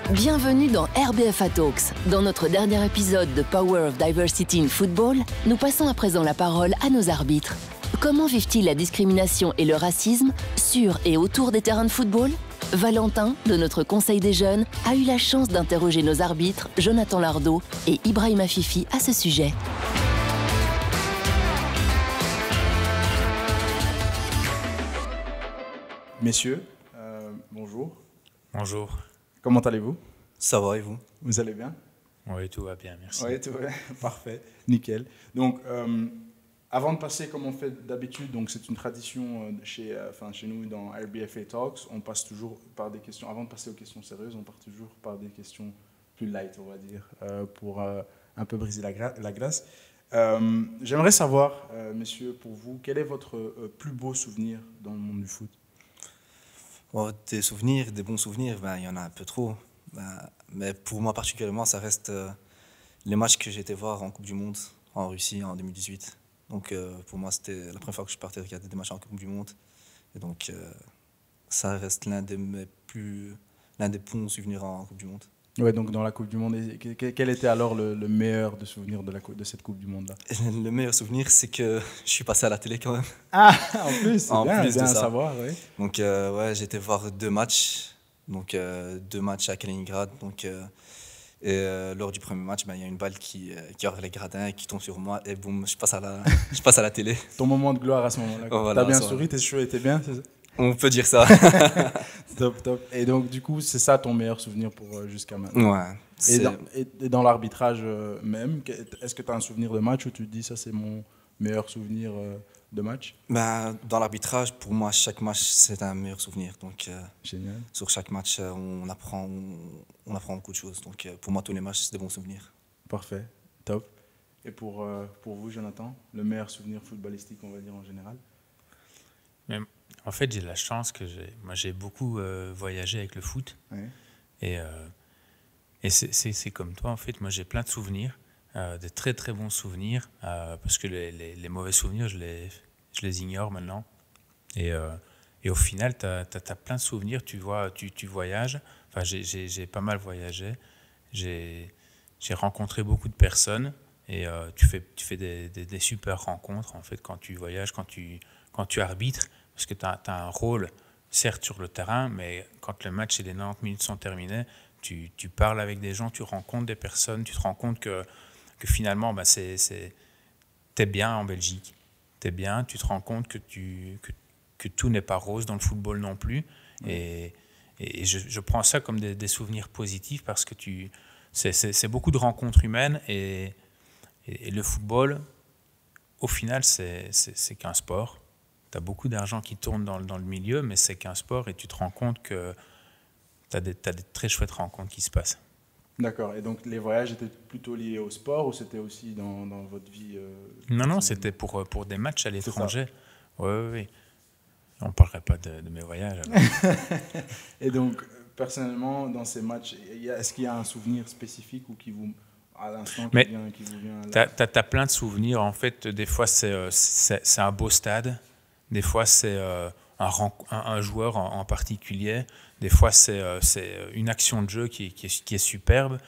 Bienvenue dans RBFA Talks. Dans notre dernier épisode de Power of Diversity in Football, nous passons à présent la parole à nos arbitres. Comment vivent-ils la discrimination et le racisme sur et autour des terrains de football ? Valentin, de notre Conseil des jeunes, a eu la chance d'interroger nos arbitres, Jonathan Lardot et Ibrahim Afifi, à ce sujet. Messieurs, bonjour. Bonjour. Comment allez-vous? Ça va et vous? Vous allez bien? Oui, tout va bien, merci. Oui, tout va bien. Parfait, nickel. Donc, avant de passer comme on fait d'habitude, donc c'est une tradition chez nous dans RBFA Talks, on passe toujours par des questions, avant de passer aux questions sérieuses, on part toujours par des questions plus light, on va dire, pour un peu briser la glace. J'aimerais savoir, messieurs, pour vous, quel est votre plus beau souvenir dans le monde du foot? Bon, des souvenirs, des bons souvenirs, il y en a un peu trop. Mais pour moi particulièrement, ça reste les matchs que j'ai été voir en Coupe du Monde en Russie en 2018. Donc pour moi, c'était la première fois que je partais regarder des matchs en Coupe du Monde. Et donc ça reste l'un des bons souvenirs en Coupe du Monde. Ouais, donc dans la Coupe du Monde, quel était alors le meilleur de souvenir de cette Coupe du Monde-là? Le meilleur souvenir, c'est que je suis passé à la télé quand même. Ah, en plus, c'est en bien, plus bien de à ça. savoir, oui. Donc ouais, j'ai été voir deux matchs. Donc deux matchs à Kaliningrad. Donc, lors du premier match, il y a une balle qui hors les gradins et qui tombe sur moi et boum, je passe à la télé. Ton moment de gloire à ce moment-là. Oh, voilà, t'as bien souri, tes cheveux étaient bien, c'est ça? On peut dire ça. Top, top. Et donc, du coup, c'est ça ton meilleur souvenir pour jusqu'à maintenant? Ouais. Et dans l'arbitrage même, est-ce que tu as un souvenir de match où tu te dis ça, c'est mon meilleur souvenir de match? Dans l'arbitrage, pour moi, chaque match, c'est un meilleur souvenir. Donc, Génial. sur chaque match, on apprend beaucoup de choses. Donc, pour moi, tous les matchs, c'est des bons souvenirs. Parfait, top. Et pour vous, Jonathan, le meilleur souvenir footballistique, on va dire en général? Mais, en fait, j'ai la chance que j'ai beaucoup voyagé avec le foot. Ouais. Et c'est comme toi, en fait. Moi, j'ai plein de souvenirs, des très très bons souvenirs, parce que les mauvais souvenirs, je les ignore maintenant. Et au final, tu as plein de souvenirs. Tu vois, tu voyages. Enfin, j'ai pas mal voyagé. J'ai rencontré beaucoup de personnes. Et tu fais des super rencontres, en fait, quand tu voyages, quand tu arbitres. Parce que tu as un rôle, certes, sur le terrain, mais quand le match et les 90 minutes sont terminés, tu parles avec des gens, tu rencontres des personnes, tu te rends compte que finalement, t'es bien en Belgique. T'es bien, tu te rends compte que tout n'est pas rose dans le football non plus. Ouais. Et je prends ça comme des souvenirs positifs parce que c'est beaucoup de rencontres humaines et le football, au final, c'est qu'un sport. Tu as beaucoup d'argent qui tourne dans le milieu, mais c'est qu'un sport et tu te rends compte que tu as des très chouettes rencontres qui se passent. D'accord. Et donc, les voyages étaient plutôt liés au sport ou c'était aussi dans votre vie Non, c'était pour des matchs à l'étranger. Oui. On ne parlerait pas de mes voyages. Et donc, personnellement, dans ces matchs, est-ce qu'il y a un souvenir spécifique ou qui vous... à l'instant qui vous vient là? T'as plein de souvenirs. En fait, des fois, c'est un beau stade. Des fois, c'est un joueur en particulier. Des fois, c'est une action de jeu qui est superbe.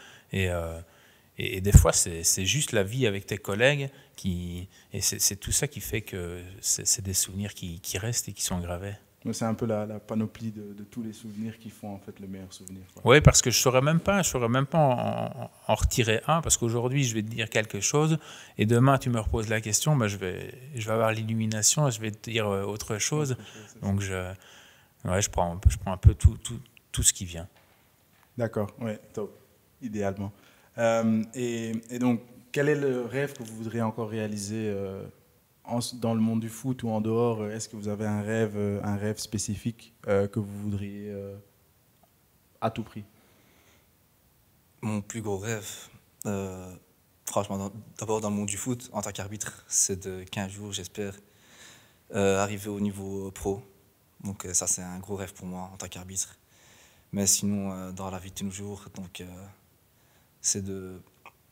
Et des fois, c'est juste la vie avec tes collègues. Et c'est tout ça qui fait que c'est des souvenirs qui restent et qui sont gravés. C'est un peu la panoplie de tous les souvenirs qui font en fait le meilleur souvenir. Oui, parce que je saurais même pas en retirer un, parce qu'aujourd'hui je vais te dire quelque chose et demain tu me reposes la question, je vais avoir l'illumination et je vais te dire autre chose. Donc je prends un peu tout ce qui vient. D'accord, ouais, top, idéalement. Et donc, quel est le rêve que vous voudriez encore réaliser dans le monde du foot ou en dehors? Est-ce que vous avez un rêve spécifique que vous voudriez à tout prix? Mon plus gros rêve, franchement, d'abord dans le monde du foot, en tant qu'arbitre, c'est de 15 jours, j'espère, arriver au niveau pro. Donc ça, c'est un gros rêve pour moi en tant qu'arbitre. Mais sinon, dans la vie de tous les jours, c'est de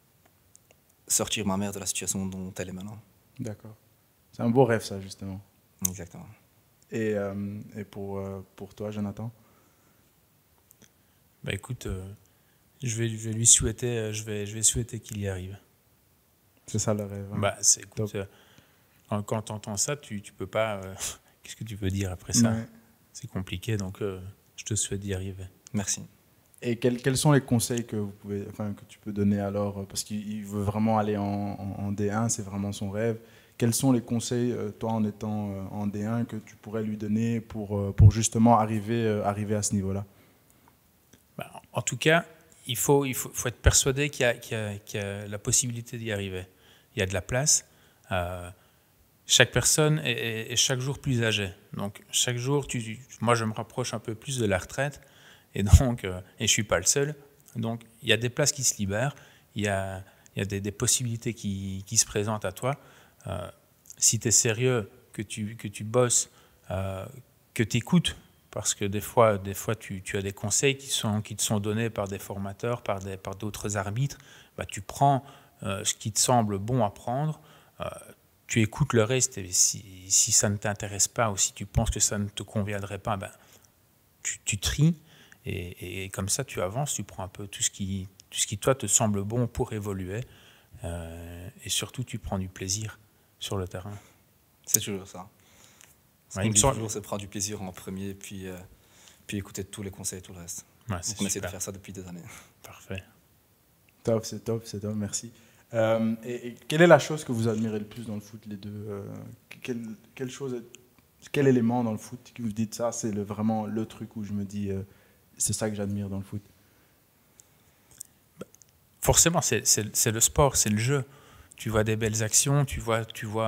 sortir ma mère de la situation dont elle est maintenant. D'accord. C'est un beau rêve, ça, justement. Exactement. Et pour toi, Jonathan? Écoute, je vais lui souhaiter, je vais souhaiter qu'il y arrive. C'est ça le rêve. Hein. Bah, écoute, quand tu entends ça, tu peux pas. Qu'est-ce que tu peux dire après ça? Ouais. C'est compliqué, donc je te souhaite d'y arriver. Merci. Et quels sont les conseils que tu peux donner alors, parce qu'il veut vraiment aller en D1, c'est vraiment son rêve. Quels sont les conseils, toi en étant en D1, que tu pourrais lui donner pour justement arriver à ce niveau-là? Bah, en tout cas, il faut être persuadé qu'il y a la possibilité d'y arriver. Il y a de la place. Chaque personne est chaque jour plus âgée. Donc chaque jour, moi je me rapproche un peu plus de la retraite. Et donc, et je ne suis pas le seul. Donc, il y a des places qui se libèrent, il y a des possibilités qui se présentent à toi. Si tu es sérieux, que tu bosses, que tu écoutes, parce que des fois tu as des conseils qui te sont donnés par des formateurs, par d'autres arbitres, bah, tu prends ce qui te semble bon à prendre, tu écoutes le reste, et si ça ne t'intéresse pas ou si tu penses que ça ne te conviendrait pas, bah, tu tries. Et comme ça, tu avances, tu prends un peu tout ce qui toi, te semble bon pour évoluer. Et surtout, tu prends du plaisir sur le terrain. C'est toujours ça. Ouais, il me semble toujours, c'est prendre du plaisir en premier, puis écouter tous les conseils et tout le reste. Ouais, Donc on essaie de faire ça depuis des années. Parfait. C'est top, merci. Et quelle est la chose que vous admirez le plus dans le foot, les deux? Quel élément dans le foot que vous dites ça, c'est vraiment le truc où je me dis... c'est ça que j'admire dans le foot. Forcément, c'est le sport, c'est le jeu. Tu vois des belles actions, tu vois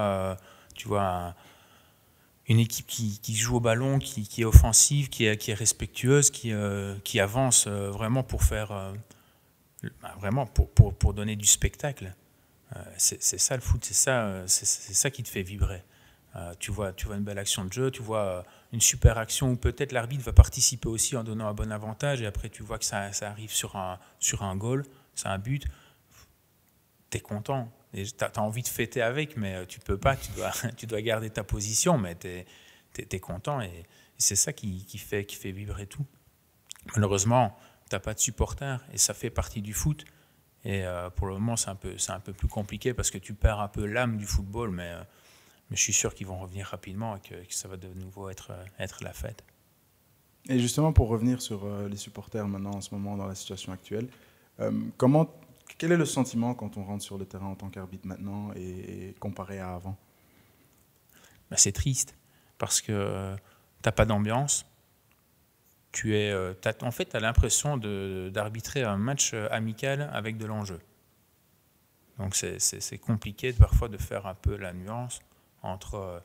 une équipe qui joue au ballon, qui est offensive, qui est respectueuse, qui avance vraiment pour faire vraiment pour donner du spectacle. C'est ça le foot, c'est ça qui te fait vibrer. Tu vois une belle action de jeu, tu vois une super action où peut-être l'arbitre va participer aussi en donnant un bon avantage et après tu vois que ça arrive sur un goal, c'est un but, tu es content. Tu as envie de fêter avec, mais tu peux pas, tu dois garder ta position, mais tu es content et c'est ça qui fait vibrer tout. Malheureusement, tu n'as pas de supporters et ça fait partie du foot. Et pour le moment, c'est un peu plus compliqué parce que tu perds un peu l'âme du football, mais je suis sûr qu'ils vont revenir rapidement et que ça va de nouveau être la fête. Et justement, pour revenir sur les supporters maintenant, en ce moment, dans la situation actuelle, quel est le sentiment quand on rentre sur le terrain en tant qu'arbitre maintenant et comparé à avant? Ben, c'est triste parce que tu n'as pas d'ambiance. En fait, tu as l'impression d'arbitrer un match amical avec de l'enjeu. Donc c'est compliqué parfois de faire un peu la nuance entre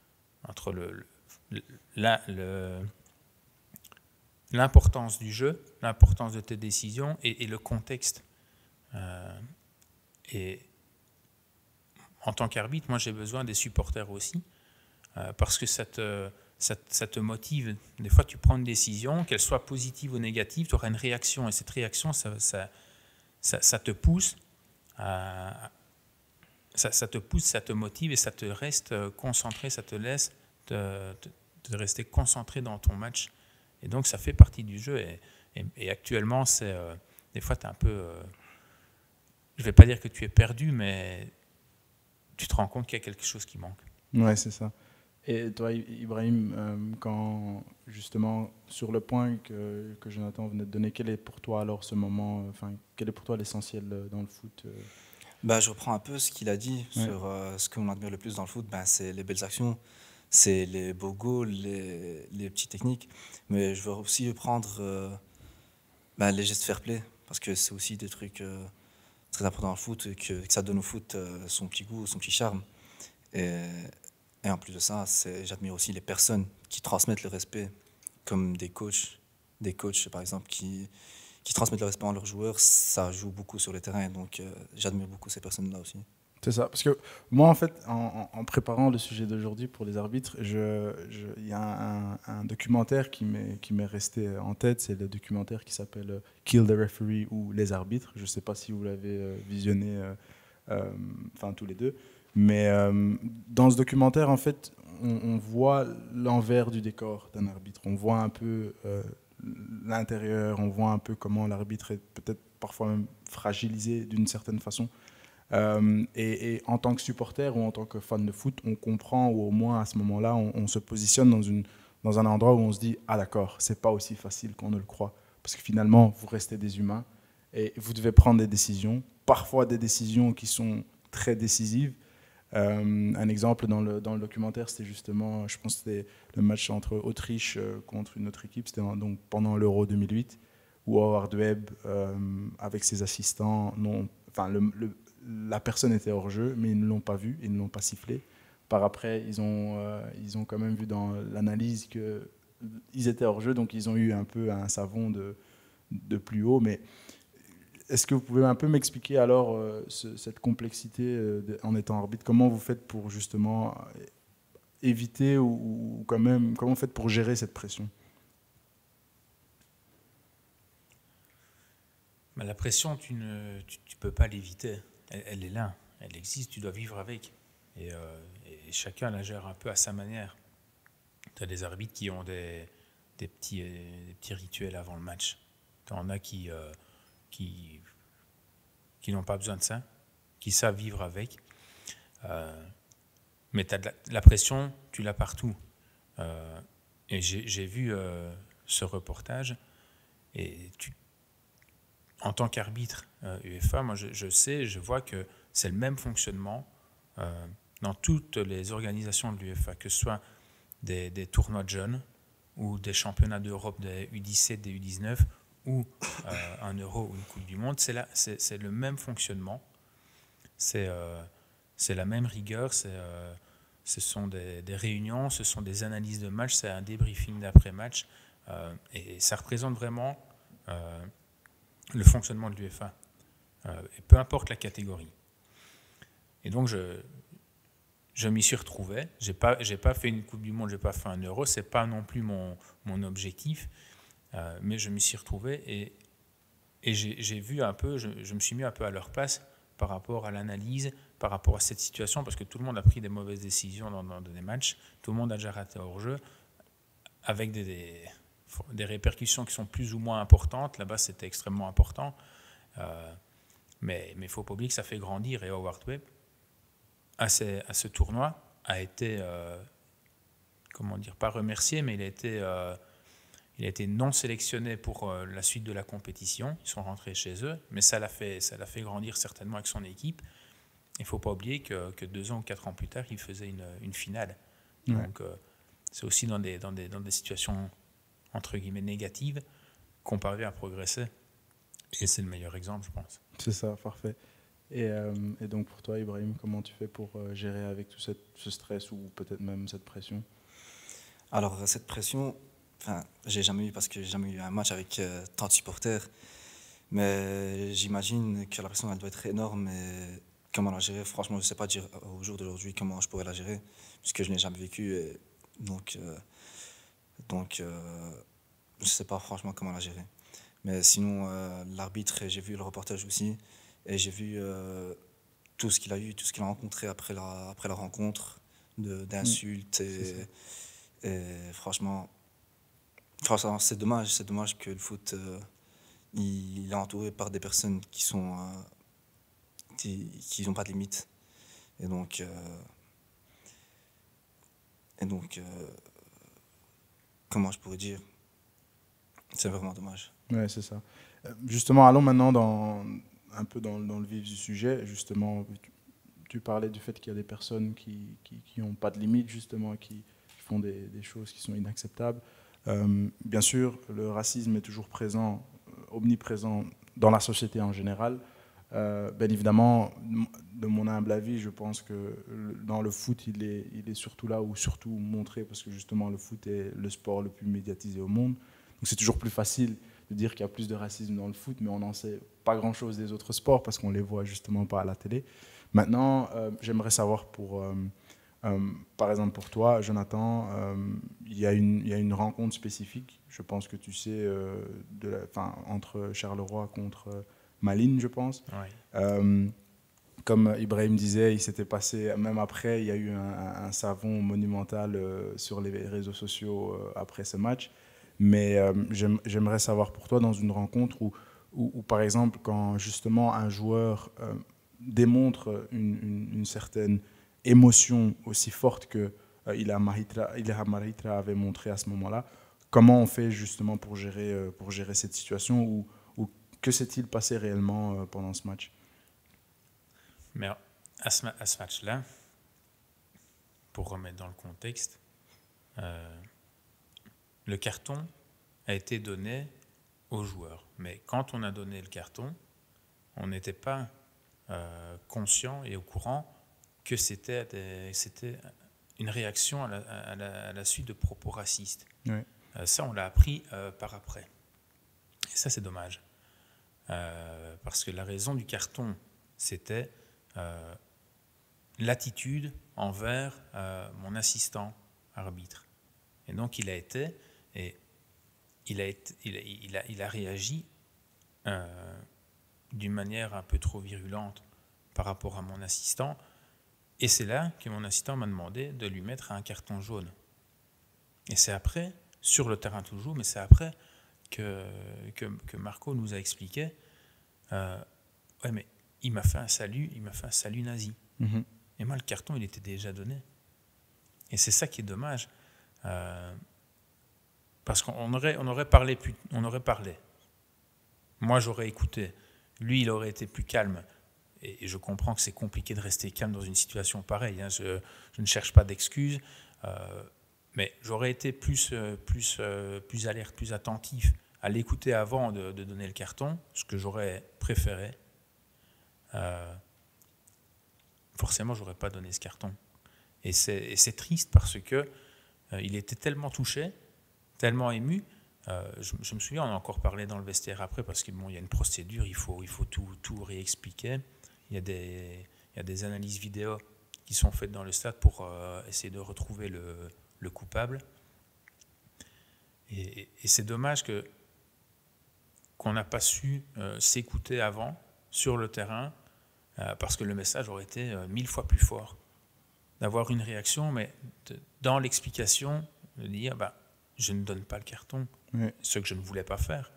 l'importance du jeu, l'importance de tes décisions et le contexte. Et en tant qu'arbitre, moi j'ai besoin des supporters aussi, parce que ça te motive. Des fois tu prends une décision, qu'elle soit positive ou négative, tu auras une réaction, et cette réaction, ça te pousse ça te pousse, ça te motive et ça te reste concentré, ça te laisse de rester concentré dans ton match. Et donc ça fait partie du jeu. Et actuellement, des fois, tu es un peu... je ne vais pas dire que tu es perdu, mais tu te rends compte qu'il y a quelque chose qui manque. Ouais, c'est ça. Et toi, Ibrahim, quand justement, sur le point que Jonathan venait de donner, quel est pour toi alors ce moment, quel est pour toi l'essentiel dans le foot? Je reprends un peu ce qu'il a dit sur ce qu'on admire le plus dans le foot, c'est les belles actions, c'est les beaux goals, les petites techniques. Mais je veux aussi prendre les gestes fair play, parce que c'est aussi des trucs très importants dans le foot, que ça donne au foot son petit goût, son petit charme. Et en plus de ça, j'admire aussi les personnes qui transmettent le respect, comme des coachs par exemple, qui transmettent le respect à leurs joueurs. Ça joue beaucoup sur le terrain, donc j'admire beaucoup ces personnes-là aussi. C'est ça, parce que moi, en fait, en préparant le sujet d'aujourd'hui pour les arbitres, il y a un documentaire qui m'est resté en tête, c'est le documentaire qui s'appelle « Kill the Referee » ou « Les arbitres ». Je ne sais pas si vous l'avez visionné, tous les deux. Mais dans ce documentaire, en fait, on voit l'envers du décor d'un arbitre. On voit un peu l'intérieur, on voit un peu comment l'arbitre est peut-être parfois même fragilisé d'une certaine façon. Et en tant que supporter ou en tant que fan de foot, on comprend, ou au moins à ce moment-là, on se positionne dans un endroit où on se dit « Ah d'accord, c'est pas aussi facile qu'on ne le croit ». Parce que finalement, vous restez des humains et vous devez prendre des décisions, parfois des décisions qui sont très décisives. Un exemple dans le documentaire, c'était justement, je pense que c'était le match entre Autriche contre une autre équipe, c'était donc pendant l'Euro 2008, où Howard Webb, avec ses assistants, la personne était hors jeu, mais ils ne l'ont pas vu, ils ne l'ont pas sifflé. Par après, ils ont quand même vu dans l'analyse qu'ils étaient hors jeu, donc ils ont eu un peu un savon de plus haut. Mais est-ce que vous pouvez un peu m'expliquer alors cette complexité en étant arbitre? Comment vous faites pour justement éviter ou quand même, comment vous faites pour gérer cette pression? La pression, tu ne peux pas l'éviter. Elle est là, elle existe, tu dois vivre avec. Et chacun la gère un peu à sa manière. Tu as des arbitres qui ont des petits rituels avant le match. Tu en as qui n'ont pas besoin de ça, qui savent vivre avec. Mais la pression, tu l'as partout. Et j'ai vu ce reportage. Et en tant qu'arbitre UEFA, moi je vois que c'est le même fonctionnement dans toutes les organisations de l'UEFA, que ce soit des tournois de jeunes ou des championnats d'Europe des U17, des U19 ou un Euro ou une Coupe du Monde. C'est le même fonctionnement, c'est la même rigueur, ce sont des réunions, ce sont des analyses de match, c'est un débriefing d'après-match et ça représente vraiment le fonctionnement de l'UEFA, et peu importe la catégorie. Et donc je m'y suis retrouvé. J'ai pas fait une Coupe du Monde, j'ai pas fait un Euro, c'est pas non plus mon objectif, mais je m'y suis retrouvé et j'ai vu un peu, je me suis mis un peu à leur place par rapport à l'analyse, par rapport à cette situation, parce que tout le monde a pris des mauvaises décisions dans des matchs, tout le monde a déjà raté hors jeu, avec des répercussions qui sont plus ou moins importantes. Là-bas, c'était extrêmement important. Mais il ne faut pas oublier que ça fait grandir. Et Howard Webb, à ce tournoi, a été, pas remercié, mais il a été non sélectionné pour la suite de la compétition. Ils sont rentrés chez eux, mais ça l'a fait grandir certainement avec son équipe. Il ne faut pas oublier que 2 ans ou 4 ans plus tard, il faisait une finale. Ouais. Donc, c'est aussi dans des situations entre guillemets négatives qu'on parvient à progresser. Et c'est le meilleur exemple, je pense. C'est ça, parfait. Et donc pour toi, Ibrahim, comment tu fais pour gérer avec tout ce stress ou peut-être même cette pression? Alors cette pression, j'ai jamais eu, parce que j'ai jamais eu un match avec tant de supporters, mais j'imagine que la pression elle doit être énorme. Et comment la gérer, franchement, je ne sais pas dire au jour d'aujourd'hui comment je pourrais la gérer, puisque je n'ai jamais vécu. Et donc je ne sais pas franchement comment la gérer. Mais sinon, l'arbitre, j'ai vu le reportage aussi, et j'ai vu tout ce qu'il a eu, tout ce qu'il a rencontré après la rencontre, d'insultes. Et franchement, c'est dommage que le foot, il est entouré par des personnes qui n'ont pas de limite. Et donc comment je pourrais dire, c'est vraiment dommage. Ouais, c'est ça. Justement, allons maintenant un peu dans le vif du sujet. Justement, tu parlais du fait qu'il y a des personnes qui n'ont pas de limite, justement, qui font des choses qui sont inacceptables. Bien sûr, le racisme est toujours présent, omniprésent dans la société en général. Bien évidemment, de mon humble avis, je pense que dans le foot, il est surtout là, ou surtout montré, parce que justement, le foot est le sport le plus médiatisé au monde. Donc c'est toujours plus facile de dire qu'il y a plus de racisme dans le foot, mais on n'en sait pas grand-chose des autres sports parce qu'on ne les voit justement pas à la télé. Maintenant, j'aimerais savoir par exemple pour toi, Jonathan, il y a une rencontre spécifique, je pense que tu sais, entre Charleroi contre Malines, je pense. Oui. Comme Ibrahim disait, il s'était passé, même après, il y a eu un savon monumental sur les réseaux sociaux après ce match. Mais j'aimerais savoir pour toi, dans une rencontre où ou par exemple, quand justement un joueur démontre une certaine émotion aussi forte que Ilham Maritra avait montré à ce moment-là, comment on fait justement pour gérer cette situation, ou que s'est-il passé réellement pendant ce match? Mais à ce match-là, pour remettre dans le contexte, le carton a été donné aux joueurs. Mais quand on a donné le carton, on n'était pas conscient et au courant que c'était une réaction à la suite de propos racistes. Ouais. Ça, on l'a appris par après. Et ça, c'est dommage. Parce que la raison du carton, c'était l'attitude envers mon assistant arbitre. Et donc, il a réagi d'une manière un peu trop virulente par rapport à mon assistant. Et c'est là que mon assistant m'a demandé de lui mettre un carton jaune. Et c'est après, sur le terrain toujours, mais c'est après que Marco nous a expliqué ouais, mais il m'a fait un salut nazi. Mm-hmm. Et moi, le carton, il était déjà donné. Et c'est ça qui est dommage. Parce qu'on aurait parlé. Moi, j'aurais écouté. Lui, il aurait été plus calme. Et je comprends que c'est compliqué de rester calme dans une situation pareille. Hein. Je ne cherche pas d'excuses. Mais j'aurais été plus alerte, plus attentif à l'écouter avant de donner le carton, ce que j'aurais préféré. Forcément, je n'aurais pas donné ce carton. Et c'est triste parce que il était tellement touché, tellement ému. Je me souviens, on a encore parlé dans le vestiaire après, parce qu'il y a une procédure, il faut tout réexpliquer. Il y a des analyses vidéo qui sont faites dans le stade pour essayer de retrouver le coupable. Et c'est dommage qu'on n'a pas su s'écouter avant sur le terrain, parce que le message aurait été 1000 fois plus fort. D'avoir une réaction, mais dans l'explication, de dire je ne donne pas le carton, oui. Ce que je ne voulais pas faire.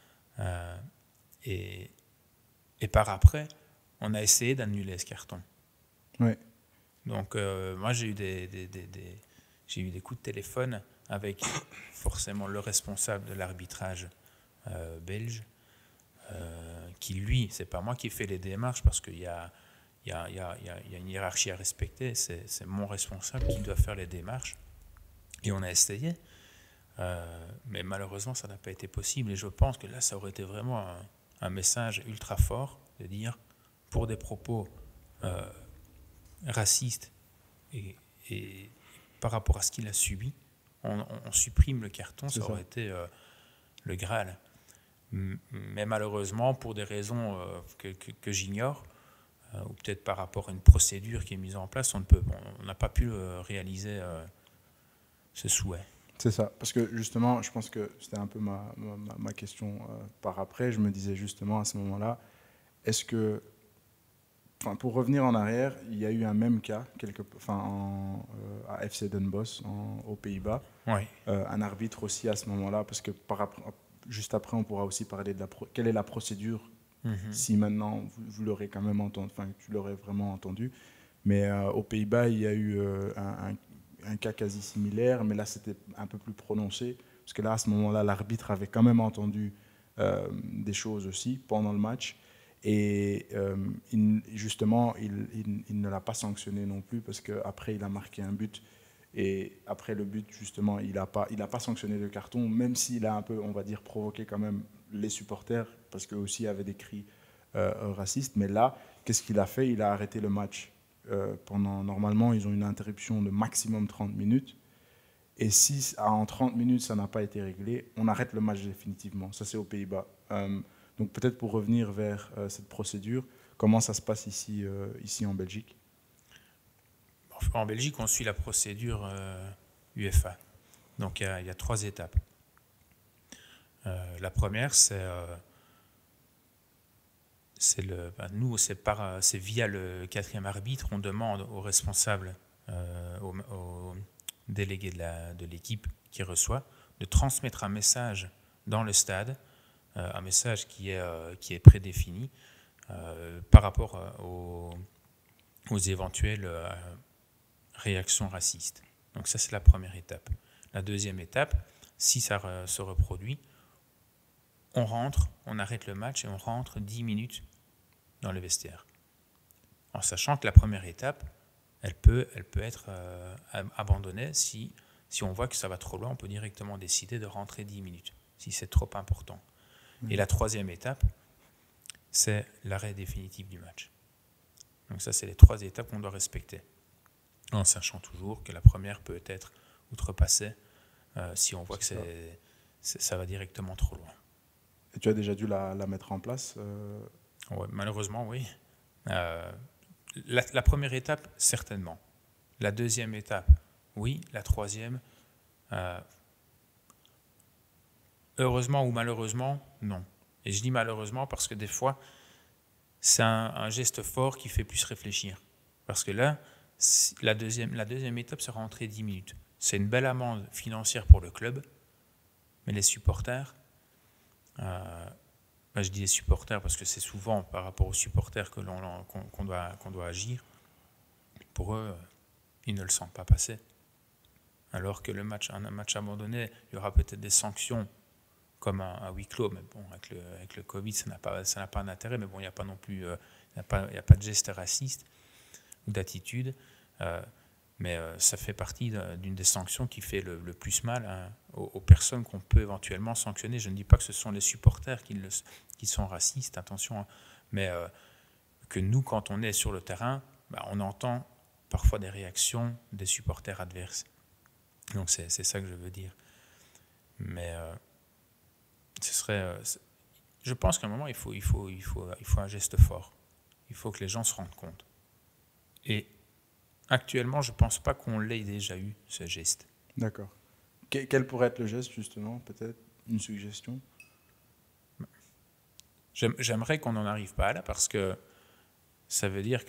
Et par après, on a essayé d'annuler ce carton. Oui. Donc moi j'ai eu des coups de téléphone avec forcément le responsable de l'arbitrage belge, qui lui, c'est pas moi qui fais les démarches, parce qu'il y a une hiérarchie à respecter, c'est mon responsable qui doit faire les démarches. Et on a essayé, mais malheureusement ça n'a pas été possible. Et je pense que là ça aurait été vraiment un message ultra fort de dire, pour des propos racistes et par rapport à ce qu'il a subi, on supprime le carton, ça aurait été le Graal. Mais malheureusement, pour des raisons que j'ignore, ou peut-être par rapport à une procédure qui est mise en place, on n'a pas pu réaliser ce souhait. C'est ça, parce que justement, je pense que c'était un peu ma question par après. Je me disais justement à ce moment-là, est-ce que, pour revenir en arrière, il y a eu un même cas à FC Den Bosch, aux Pays-Bas. Oui. Un arbitre aussi à ce moment-là, parce que juste après, on pourra aussi parler de quelle est la procédure, si maintenant vous l'aurez quand même entendu, tu l'aurais vraiment entendu. Mais aux Pays-Bas, il y a eu un cas quasi similaire, mais là c'était un peu plus prononcé, parce que là à ce moment-là l'arbitre avait quand même entendu des choses aussi pendant le match, et justement il ne l'a pas sanctionné non plus, parce qu'après il a marqué un but, et après le but justement il a pas sanctionné le carton, même s'il a un peu, on va dire, provoqué quand même les supporters, parce qu'eux aussi avaient des cris racistes. Mais là, qu'est-ce qu'il a fait? Il a arrêté le match. Normalement, ils ont une interruption de maximum 30 minutes. Et si en 30 minutes, ça n'a pas été réglé, on arrête le match définitivement. Ça, c'est aux Pays-Bas. Donc peut-être pour revenir vers cette procédure, comment ça se passe ici en Belgique? En Belgique, on suit la procédure UEFA. Donc il y a 3 étapes. La première, c'est via le 4e arbitre, on demande au responsable, au délégué de l'équipe qui reçoit, de transmettre un message dans le stade un message qui est prédéfini par rapport aux éventuelles réactions racistes. Donc ça, c'est la première étape. La deuxième étape, si ça se reproduit, on rentre, on arrête le match et on rentre 10 minutes dans le vestiaire. En sachant que la première étape, elle peut être abandonnée si on voit que ça va trop loin, on peut directement décider de rentrer 10 minutes, si c'est trop important. Et la troisième étape, c'est l'arrêt définitif du match. Donc ça, c'est les 3 étapes qu'on doit respecter, en sachant toujours que la première peut être outrepassée si on voit que ça va directement trop loin. Et tu as déjà dû la mettre en place Ouais, malheureusement, oui. La première étape, certainement. La deuxième étape, oui. La troisième, heureusement ou malheureusement, non. Et je dis malheureusement parce que des fois, c'est un geste fort qui fait plus réfléchir. Parce que là, la deuxième étape sera rentrée 10 minutes. C'est une belle amende financière pour le club, mais les supporters, je dis les supporters parce que c'est souvent par rapport aux supporters qu'on doit agir. Pour eux, ils ne le sentent pas passer. Alors que un match abandonné, il y aura peut-être des sanctions comme un huis clos, mais bon, avec le Covid, ça n'a pas d'intérêt, mais bon, il n'y a pas non plus, il n'y a pas de geste raciste ou d'attitude, mais ça fait partie d'une des sanctions qui fait le plus mal aux personnes qu'on peut éventuellement sanctionner. Je ne dis pas que ce sont les supporters qui sont racistes, attention, mais que nous, quand on est sur le terrain, on entend parfois des réactions des supporters adverses. Donc c'est ça que je veux dire. Mais je pense qu'à un moment, il faut un geste fort. Il faut que les gens se rendent compte. Et actuellement, je ne pense pas qu'on l'ait déjà eu, ce geste. D'accord. Quel pourrait être le geste, justement, peut-être une suggestion? J'aimerais qu'on n'en arrive pas là, parce que ça veut dire que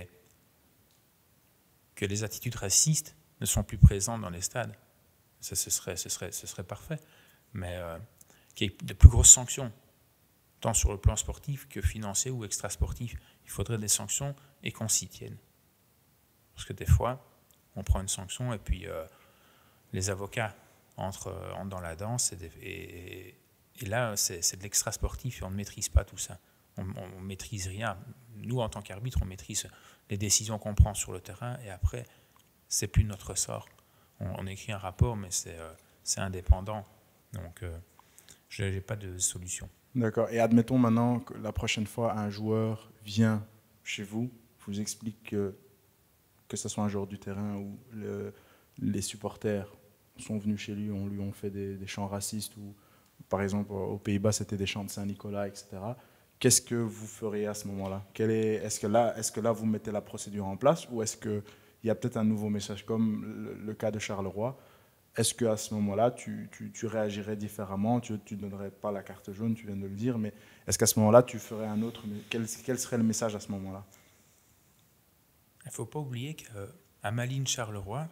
les attitudes racistes ne sont plus présentes dans les stades. Ça, ce serait parfait. Mais qu'il y ait de plus grosses sanctions, tant sur le plan sportif que financier ou extrasportif. Il faudrait des sanctions et qu'on s'y tienne. Parce que des fois, on prend une sanction et puis les avocats entrent dans la danse et là, c'est de l'extra-sportif et on ne maîtrise pas tout ça. On ne maîtrise rien. Nous, en tant qu'arbitre, on maîtrise les décisions qu'on prend sur le terrain et après, c'est plus notre sort. On écrit un rapport, mais c'est indépendant. Donc, je n'ai pas de solution. D'accord. Et admettons maintenant que la prochaine fois, un joueur vient chez vous, vous explique que ce soit un joueur du terrain ou les supporters sont venus chez lui, lui ont fait des chants racistes ou, par exemple, aux Pays-Bas, c'était des chants de Saint-Nicolas, etc. Qu'est-ce que vous feriez à ce moment-là? Est-ce que là, vous mettez la procédure en place ou est-ce qu'il y a peut-être un nouveau message comme le cas de Charleroi? Est-ce qu'à ce moment-là, tu réagirais différemment? Tu ne donnerais pas la carte jaune, tu viens de le dire, mais est-ce qu'à ce moment-là, tu ferais un autre? Quel serait le message à ce moment-là? Il ne faut pas oublier qu'à Malines-Charleroi,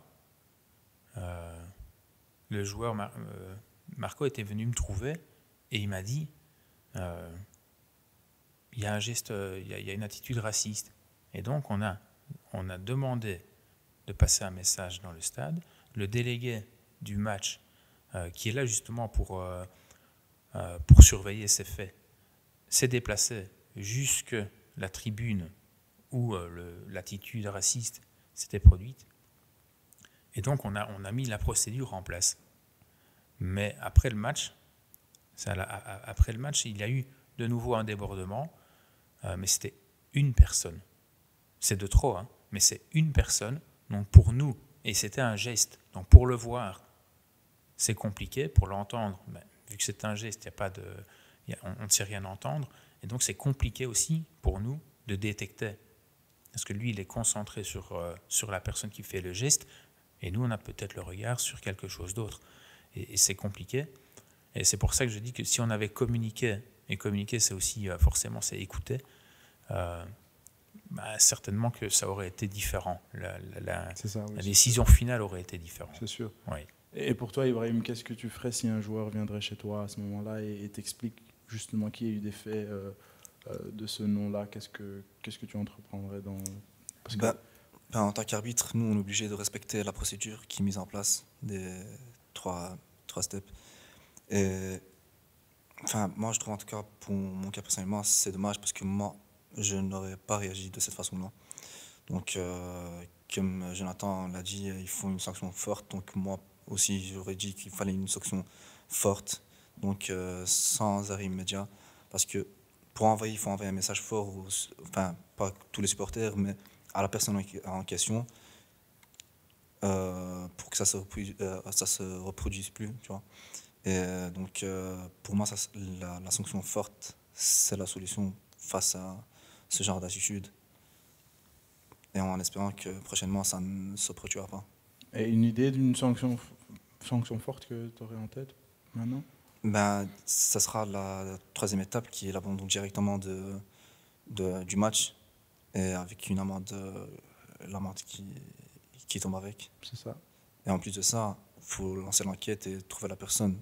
le joueur Marco était venu me trouver et il m'a dit il y a un geste, il y a une attitude raciste. Et donc on a demandé de passer un message dans le stade. Le délégué du match, qui est là justement pour surveiller ces faits, s'est déplacé jusque la tribune où l'attitude raciste s'était produite. Et donc on a mis la procédure en place. Mais après le match, il y a eu de nouveau un débordement, mais c'était une personne. C'est de trop, hein, mais c'est une personne. Donc pour nous, et c'était un geste, donc pour le voir, c'est compliqué. Pour l'entendre, vu que c'est un geste, on ne sait rien entendre. Et donc c'est compliqué aussi pour nous de détecter. Parce que lui, il est concentré sur la personne qui fait le geste, et nous, on a peut-être le regard sur quelque chose d'autre. Et c'est compliqué. Et c'est pour ça que je dis que si on avait communiqué, et communiquer, c'est aussi forcément, c'est écouter, certainement que ça aurait été différent. La décision finale aurait été différente. C'est sûr. Oui. Et pour toi, Ibrahim, qu'est-ce que tu ferais si un joueur viendrait chez toi à ce moment-là et t'explique justement qu'il y ait eu des faits de ce nom-là, qu'est-ce que tu entreprendrais dans... Parce que... En tant qu'arbitre, nous, on est obligé de respecter la procédure qui est mise en place, des trois steps. Et, enfin, moi, je trouve en tout cas, pour mon cas personnellement, c'est dommage parce que moi, je n'aurais pas réagi de cette façon-là. Donc, comme Jonathan l'a dit, il faut une sanction forte. Donc, moi aussi, j'aurais dit qu'il fallait une sanction forte, donc sans arrêt immédiat. Parce que il faut envoyer un message fort, enfin, pas tous les supporters, mais à la personne en question, pour que ça se reproduise plus, tu vois. Et donc, pour moi, la sanction forte, c'est la solution face à ce genre d'attitude. Et en espérant que prochainement, ça ne se produira pas. Et une idée d'une sanction forte que tu aurais en tête maintenant? Ça sera la troisième étape qui est l'abandon directement du match et avec une amende, l'amende qui tombe avec. C'est ça. Et en plus de ça, il faut lancer l'enquête et trouver la personne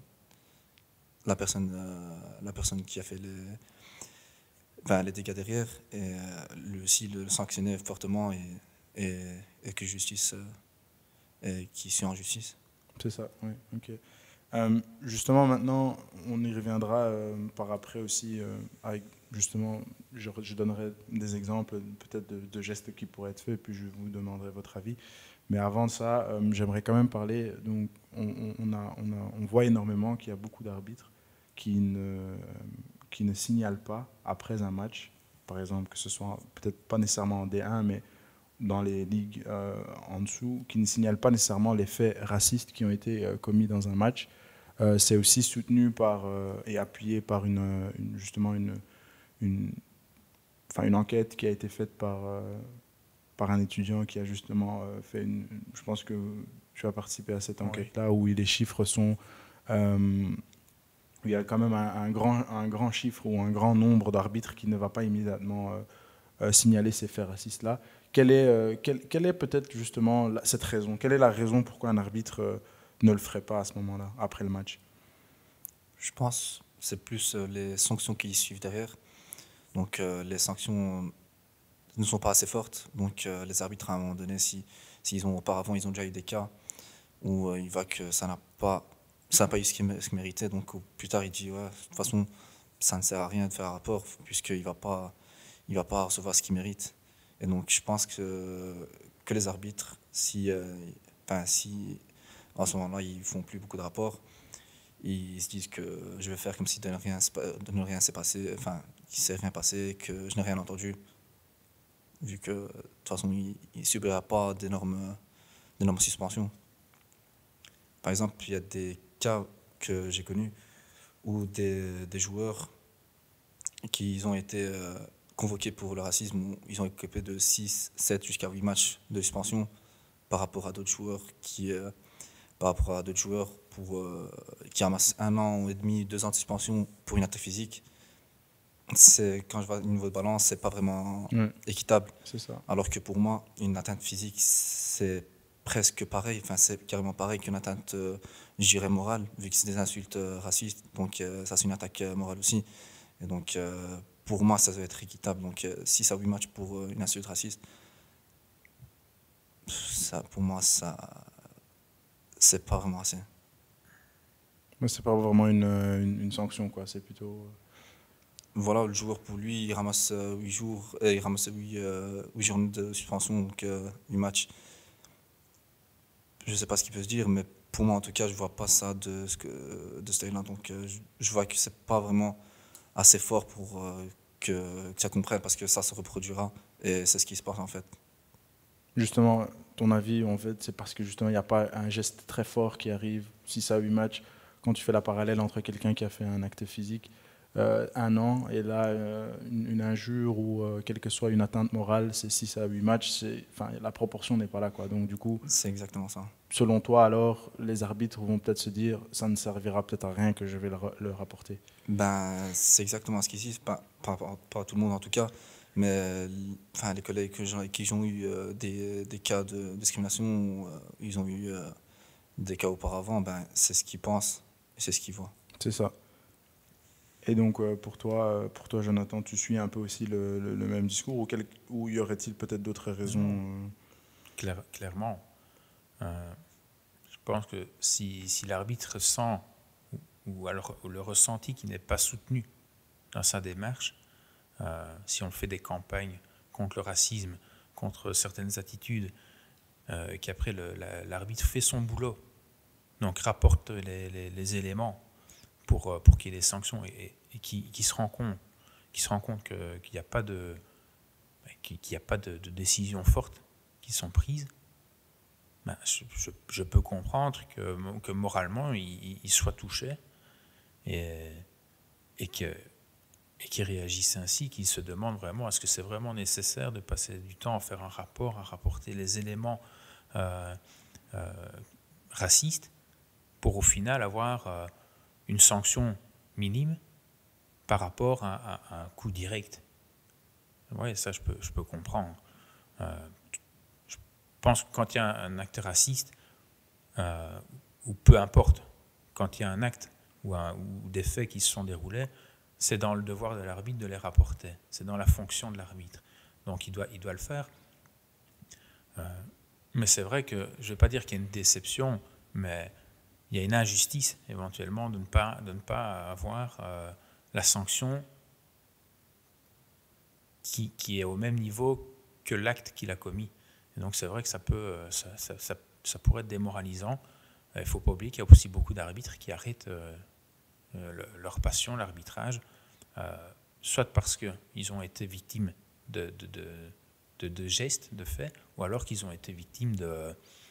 qui a fait les dégâts derrière et lui aussi le sanctionner fortement et que justice et qu'il soit en justice. C'est ça, oui, ok. Justement, maintenant, on y reviendra par après aussi, avec justement, je donnerai des exemples peut-être de gestes qui pourraient être faits, puis je vous demanderai votre avis. Mais avant ça, j'aimerais quand même parler, donc on voit énormément qu'il y a beaucoup d'arbitres qui ne signalent pas après un match, par exemple, que ce soit peut-être pas nécessairement en D1, mais dans les ligues en dessous, qui ne signalent pas nécessairement les faits racistes qui ont été commis dans un match. C'est aussi soutenu et appuyé par justement une enquête qui a été faite par un étudiant qui a justement fait je pense que tu as participé à cette enquête-là, où les chiffres sont... il y a quand même un grand chiffre ou un grand nombre d'arbitres qui ne va pas immédiatement signaler ces faits racistes-là. Quelle est peut-être justement cette raison? Quelle est la raison pourquoi un arbitre ne le ferait pas à ce moment-là, après le match? Je pense que c'est plus les sanctions qui y suivent derrière. Donc les sanctions ne sont pas assez fortes. Donc les arbitres, à un moment donné, auparavant ils ont déjà eu des cas où il voit que ça n'a pas eu ce qu'il méritait. Donc plus tard, il dit ouais, de toute façon, ça ne sert à rien de faire un rapport puisqu'il va pas recevoir ce qu'il mérite. Et donc je pense que les arbitres, si en ce moment-là ils font plus beaucoup de rapports, ils se disent que je vais faire comme si de ne rien s'est passé, enfin qu'il s'est rien passé, que je n'ai rien entendu, vu que de toute façon il ne subira pas d'énormes suspensions. Par exemple, il y a des cas que j'ai connus où des joueurs qui ont été convoqués pour le racisme, où ils ont occupé de 6, 7 jusqu'à 8 matchs de suspension par rapport à d'autres joueurs qui ramassent 1 an et demi, 2 ans de suspension pour une atteinte physique. Quand je vois le niveau de balance, c'est pas vraiment équitable. C'est ça. Alors que pour moi, une atteinte physique, c'est presque pareil, enfin c'est carrément pareil qu'une atteinte, je dirais morale, vu que c'est des insultes racistes, donc ça c'est une attaque morale aussi. Et donc pour moi ça doit être équitable, donc 6 à 8 matchs pour une insulte raciste, ça, pour moi ça c'est pas vraiment assez. Mais c'est pas vraiment une sanction, quoi, c'est plutôt... Voilà, le joueur pour lui il ramasse 8 journées de suspension, donc 8 matchs. Je sais pas ce qu'il peut se dire, mais pour moi en tout cas je vois pas ça de ce style-là, donc je vois que c'est pas vraiment assez fort pour que ça comprenne, parce que ça se reproduira et c'est ce qui se passe en fait. Justement, ton avis, en fait, c'est parce que justement il n'y a pas un geste très fort qui arrive 6 à 8 matchs, quand tu fais la parallèle entre quelqu'un qui a fait un acte physique 1 an, et là une injure ou quelle que soit une atteinte morale, c'est 6 à 8 matchs, la proportion n'est pas là, quoi. Donc du coup, c'est exactement ça. Selon toi, alors, les arbitres vont peut-être se dire ça ne servira peut-être à rien que je vais le rapporter. C'est exactement ce qu'ils disent, pas tout le monde en tout cas, mais les collègues qui ont eu des cas de discrimination, ils ont eu des cas auparavant, c'est ce qu'ils pensent et c'est ce qu'ils voient. C'est ça. Et donc, pour toi, Jonathan, tu suis un peu aussi le même discours ou y aurait-il peut-être d'autres raisons Clairement. Je pense que si l'arbitre sent ou alors le ressenti qui n'est pas soutenu dans sa démarche, si on fait des campagnes contre le racisme, contre certaines attitudes, qu'après l'arbitre fait son boulot, donc rapporte les éléments pour qu'il y ait des sanctions et qui se rend compte qu'il n'y a pas de décisions fortes qui sont prises, ben, je peux comprendre que moralement il soit touché et qu'il réagisse ainsi, qu'il se demande vraiment est-ce que c'est vraiment nécessaire de passer du temps à faire un rapport, à rapporter les éléments racistes pour au final avoir une sanction minime par rapport à un coup direct. Oui, ça je peux comprendre. Je pense que quand il y a un acte raciste, ou peu importe, quand il y a un acte ou des faits qui se sont déroulés, c'est dans le devoir de l'arbitre de les rapporter. C'est dans la fonction de l'arbitre. Donc il doit le faire. Mais c'est vrai que, je ne vais pas dire qu'il y a une déception, mais il y a une injustice éventuellement de ne pas avoir la sanction qui est au même niveau que l'acte qu'il a commis. Et donc c'est vrai que ça pourrait être démoralisant. Il ne faut pas oublier qu'il y a aussi beaucoup d'arbitres qui arrêtent leur passion, l'arbitrage, soit parce qu'ils ont été victimes de gestes, de faits, ou alors qu'ils ont été victimes de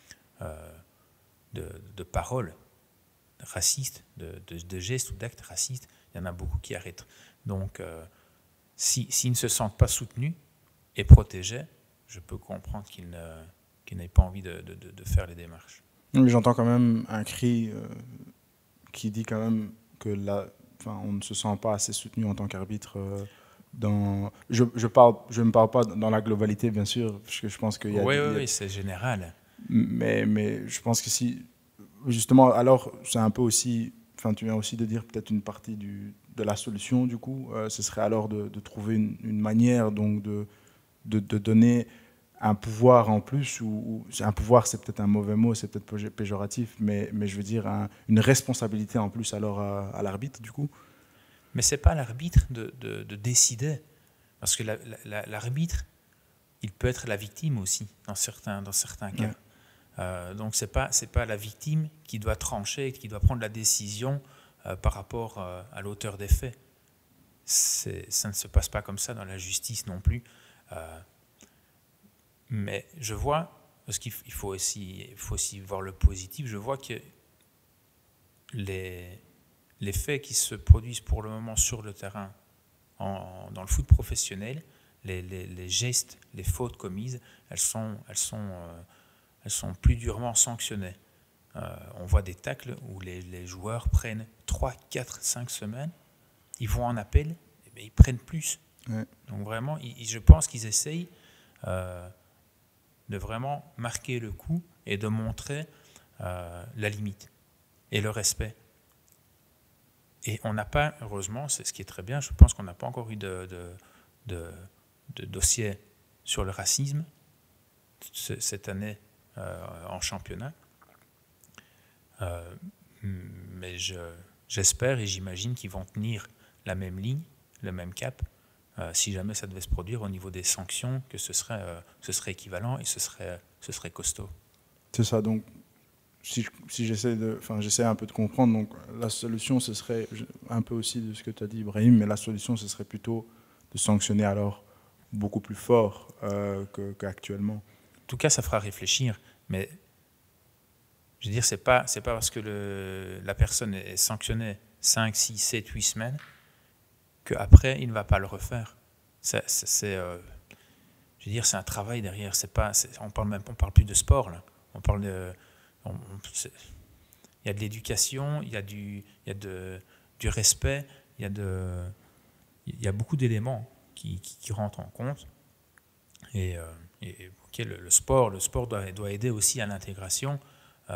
paroles racistes, de gestes ou d'actes racistes. Il y en a beaucoup qui arrêtent. Donc, s'ils ne se sentent pas soutenus et protégés, je peux comprendre qu'ils n'aient pas envie de faire les démarches. J'entends quand même un cri qui dit quand même que on ne se sent pas assez soutenu en tant qu'arbitre. Je ne parle pas dans la globalité, bien sûr, parce que je pense qu'il y a... Oui, c'est général. Mais je pense que si... Justement, alors, c'est un peu aussi... tu viens aussi de dire peut-être une partie de la solution, du coup. Ce serait alors de trouver une manière donc de donner un pouvoir en plus, ou un pouvoir, c'est peut-être un mauvais mot, c'est peut-être péjoratif, mais je veux dire une responsabilité en plus alors à l'arbitre, du coup. Mais ce n'est pas à l'arbitre de décider, parce que l'arbitre, il peut être la victime aussi, dans certains cas. Ouais. Donc ce n'est pas la victime qui doit trancher, qui doit prendre la décision par rapport à l'auteur des faits. Ça ne se passe pas comme ça dans la justice non plus. Mais je vois, parce qu'il faut aussi voir le positif, je vois que les faits qui se produisent pour le moment sur le terrain, dans le foot professionnel, les gestes, les fautes commises, elles sont plus durement sanctionnées. On voit des tacles où les joueurs prennent 3, 4, 5 semaines, ils vont en appel, et bien ils prennent plus. Ouais. Donc vraiment, je pense qu'ils essayent de vraiment marquer le coup et de montrer la limite et le respect. Et on n'a pas, heureusement, c'est ce qui est très bien, je pense qu'on n'a pas encore eu de dossier sur le racisme cette année en championnat. Mais j'espère et j'imagine qu'ils vont tenir la même ligne, le même cap, si jamais ça devait se produire au niveau des sanctions, que ce serait équivalent et ce serait costaud. C'est ça, donc si j'essaie un peu de comprendre, donc la solution ce serait un peu aussi de ce que tu as dit Ibrahim, mais la solution ce serait plutôt de sanctionner alors beaucoup plus fort qu'actuellement. En tout cas, ça fera réfléchir, mais je veux dire, c'est pas parce que la personne est sanctionnée 5, 6, 7, 8 semaines qu'après, il ne va pas le refaire. Je veux dire, c'est un travail derrière. On parle plus de sport, là. On parle il y a de l'éducation, il y a du respect, il y a beaucoup d'éléments qui rentrent en compte. Et le sport doit aider aussi à l'intégration,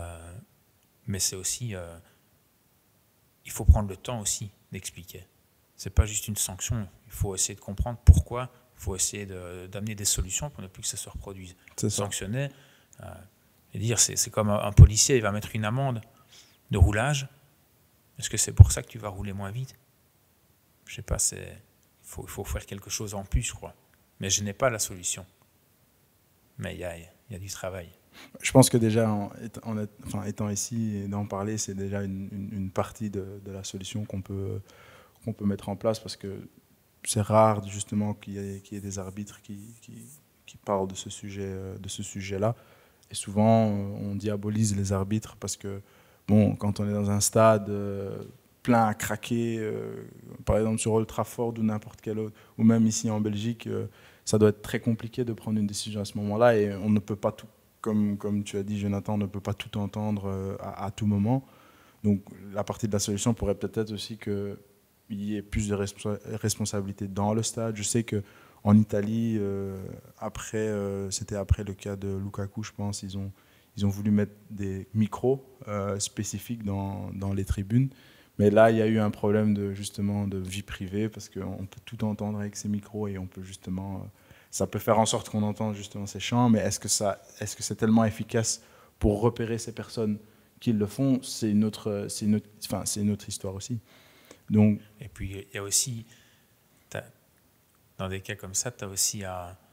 mais c'est aussi... il faut prendre le temps aussi d'expliquer. c'est pas juste une sanction. Il faut essayer de comprendre pourquoi. Il faut essayer d'amener des solutions pour ne plus que ça se reproduise. Sanctionner, et dire, c'est comme un policier, il va mettre une amende de roulage. Est-ce que c'est pour ça que tu vas rouler moins vite? Je sais pas, il faut faire quelque chose en plus, je crois. Mais je n'ai pas la solution. Mais il y a du travail. Je pense que déjà, étant ici et d'en parler, c'est déjà une partie de la solution qu'on peut mettre en place, parce que c'est rare justement qu'il y ait des arbitres qui parlent de ce sujet-là. Et souvent, on diabolise les arbitres parce que, bon, quand on est dans un stade plein à craquer, par exemple sur Old Trafford ou n'importe quel autre, ou même ici en Belgique, ça doit être très compliqué de prendre une décision à ce moment-là, et on ne peut pas tout, comme tu as dit, Jonathan, on ne peut pas tout entendre à tout moment. Donc la partie de la solution pourrait peut-être aussi qu'il y ait plus de responsabilités dans le stade. Je sais qu'en Italie, c'était après le cas de Lukaku, je pense, ils ont voulu mettre des micros spécifiques dans les tribunes. Mais là, il y a eu un problème de vie privée, parce qu'on peut tout entendre avec ces micros, et on peut ça peut faire en sorte qu'on entende justement ces chants. Mais est-ce que c'est tellement efficace pour repérer ces personnes qui le font? C'est une autre histoire aussi. Donc, et puis il y a aussi, dans des cas comme ça, tu as aussi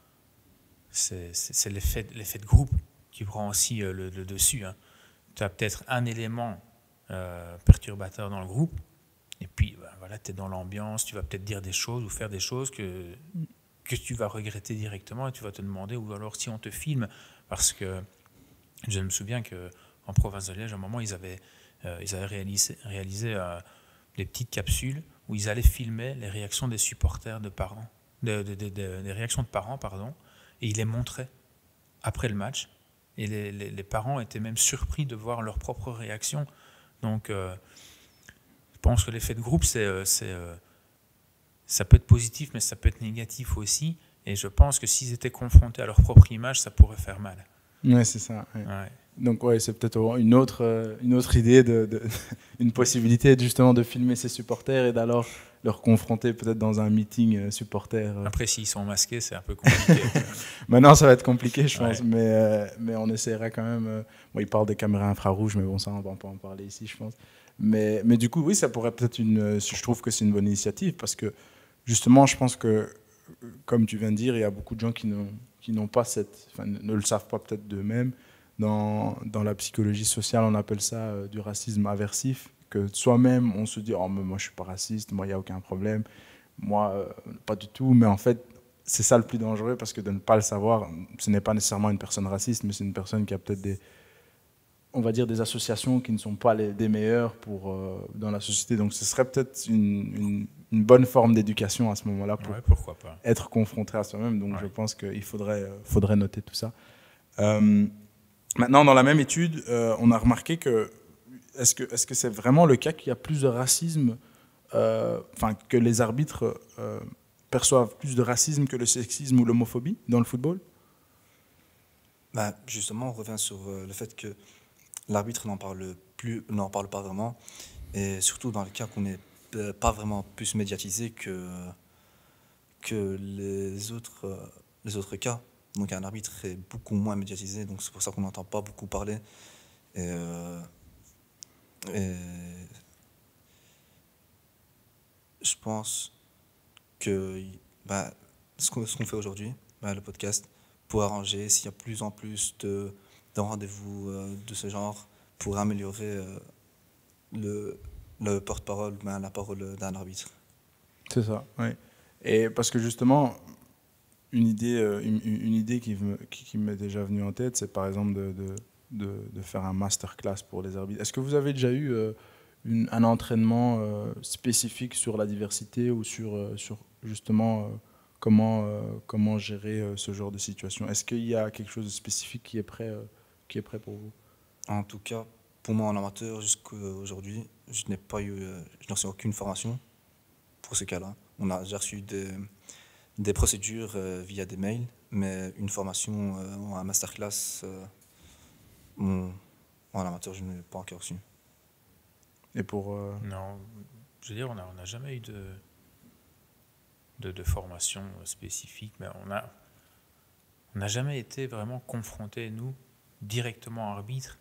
c'est l'effet de groupe qui prend aussi le dessus. Hein. Tu as peut-être un élément perturbateur dans le groupe, et puis voilà, tu es dans l'ambiance, tu vas peut-être dire des choses ou faire des choses que tu vas regretter directement, et tu vas te demander, ou alors si on te filme, parce que je me souviens qu'en province de Liège, à un moment, ils avaient réalisé des petites capsules où ils allaient filmer les réactions des supporters des réactions de parents, et ils les montraient après le match, et les parents étaient même surpris de voir leurs propres réactions. Donc, je pense que l'effet de groupe, ça peut être positif, mais ça peut être négatif aussi. Et je pense que s'ils étaient confrontés à leur propre image, ça pourrait faire mal. Ouais, c'est ça. Ouais. Ouais. Donc, c'est peut-être une autre idée, une possibilité justement de filmer ses supporters et d'alors leur confronter peut-être dans un meeting supporter. Après, s'ils sont masqués, c'est un peu compliqué. Maintenant, ça va être compliqué, je pense, mais on essaiera quand même. Bon, ils parlent des caméras infrarouges, mais bon, ça, on va pas en parler ici, je pense. Mais du coup, oui, ça pourrait peut-être je trouve que c'est une bonne initiative, parce que justement, je pense que, comme tu viens de dire, il y a beaucoup de gens qui n'ont pas ne le savent pas peut-être d'eux-mêmes. Dans la psychologie sociale, on appelle ça du racisme aversif, que soi-même, on se dit « Oh, mais moi, je ne suis pas raciste, moi, il n'y a aucun problème, moi, pas du tout ». Mais en fait, c'est ça le plus dangereux, parce que de ne pas le savoir, ce n'est pas nécessairement une personne raciste, mais c'est une personne qui a peut-être des associations qui ne sont pas des meilleures dans la société. Donc, ce serait peut-être une bonne forme d'éducation à ce moment-là pour pourquoi pas. Être confronté à soi-même. Donc, je pense qu'il faudrait noter tout ça. Maintenant, dans la même étude, on a remarqué que est-ce que c'est vraiment le cas qu'il y a plus de racisme, que les arbitres perçoivent plus de racisme que le sexisme ou l'homophobie dans le football? Justement, on revient sur le fait que l'arbitre n'en parle pas vraiment, et surtout dans le cas qu'on n'est pas vraiment plus médiatisé que les autres cas. Donc un arbitre est beaucoup moins médiatisé, donc c'est pour ça qu'on n'entend pas beaucoup parler. Et je pense que ce qu'on fait aujourd'hui, le podcast, pour arranger s'il y a plus en plus de rendez-vous de ce genre, pour améliorer le porte-parole, la parole d'un arbitre. C'est ça, oui. Et parce que justement, une idée qui m'est déjà venue en tête, c'est par exemple de faire un masterclass pour les arbitres. Est-ce que vous avez déjà eu un entraînement spécifique sur la diversité, ou sur justement comment gérer ce genre de situation? Est-ce qu'il y a quelque chose de spécifique qui est prêt pour vous? En tout cas, pour moi en amateur, jusqu'à aujourd'hui, je n'ai reçu aucune formation pour ce cas-là. On a déjà reçu des procédures via des mails, mais une formation en masterclass en amateur, je n'ai pas encore reçu. Et pour Non, je veux dire, on n'a jamais eu de formation spécifique, mais on n'a jamais été vraiment confrontés, nous, directement arbitres,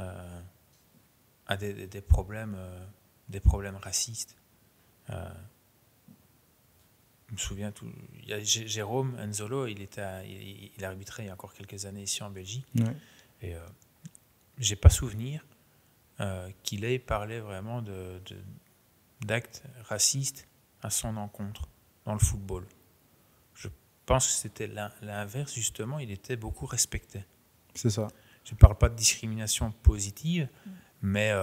à des problèmes racistes. Je me souviens, il y a Jérôme Enzolo, il arbitrait il y a encore quelques années ici en Belgique, Ouais. et j'ai pas souvenir qu'il ait parlé vraiment d'actes racistes à son encontre dans le football. Je pense que c'était l'inverse, justement, il était beaucoup respecté. C'est ça. Je ne parle pas de discrimination positive, mais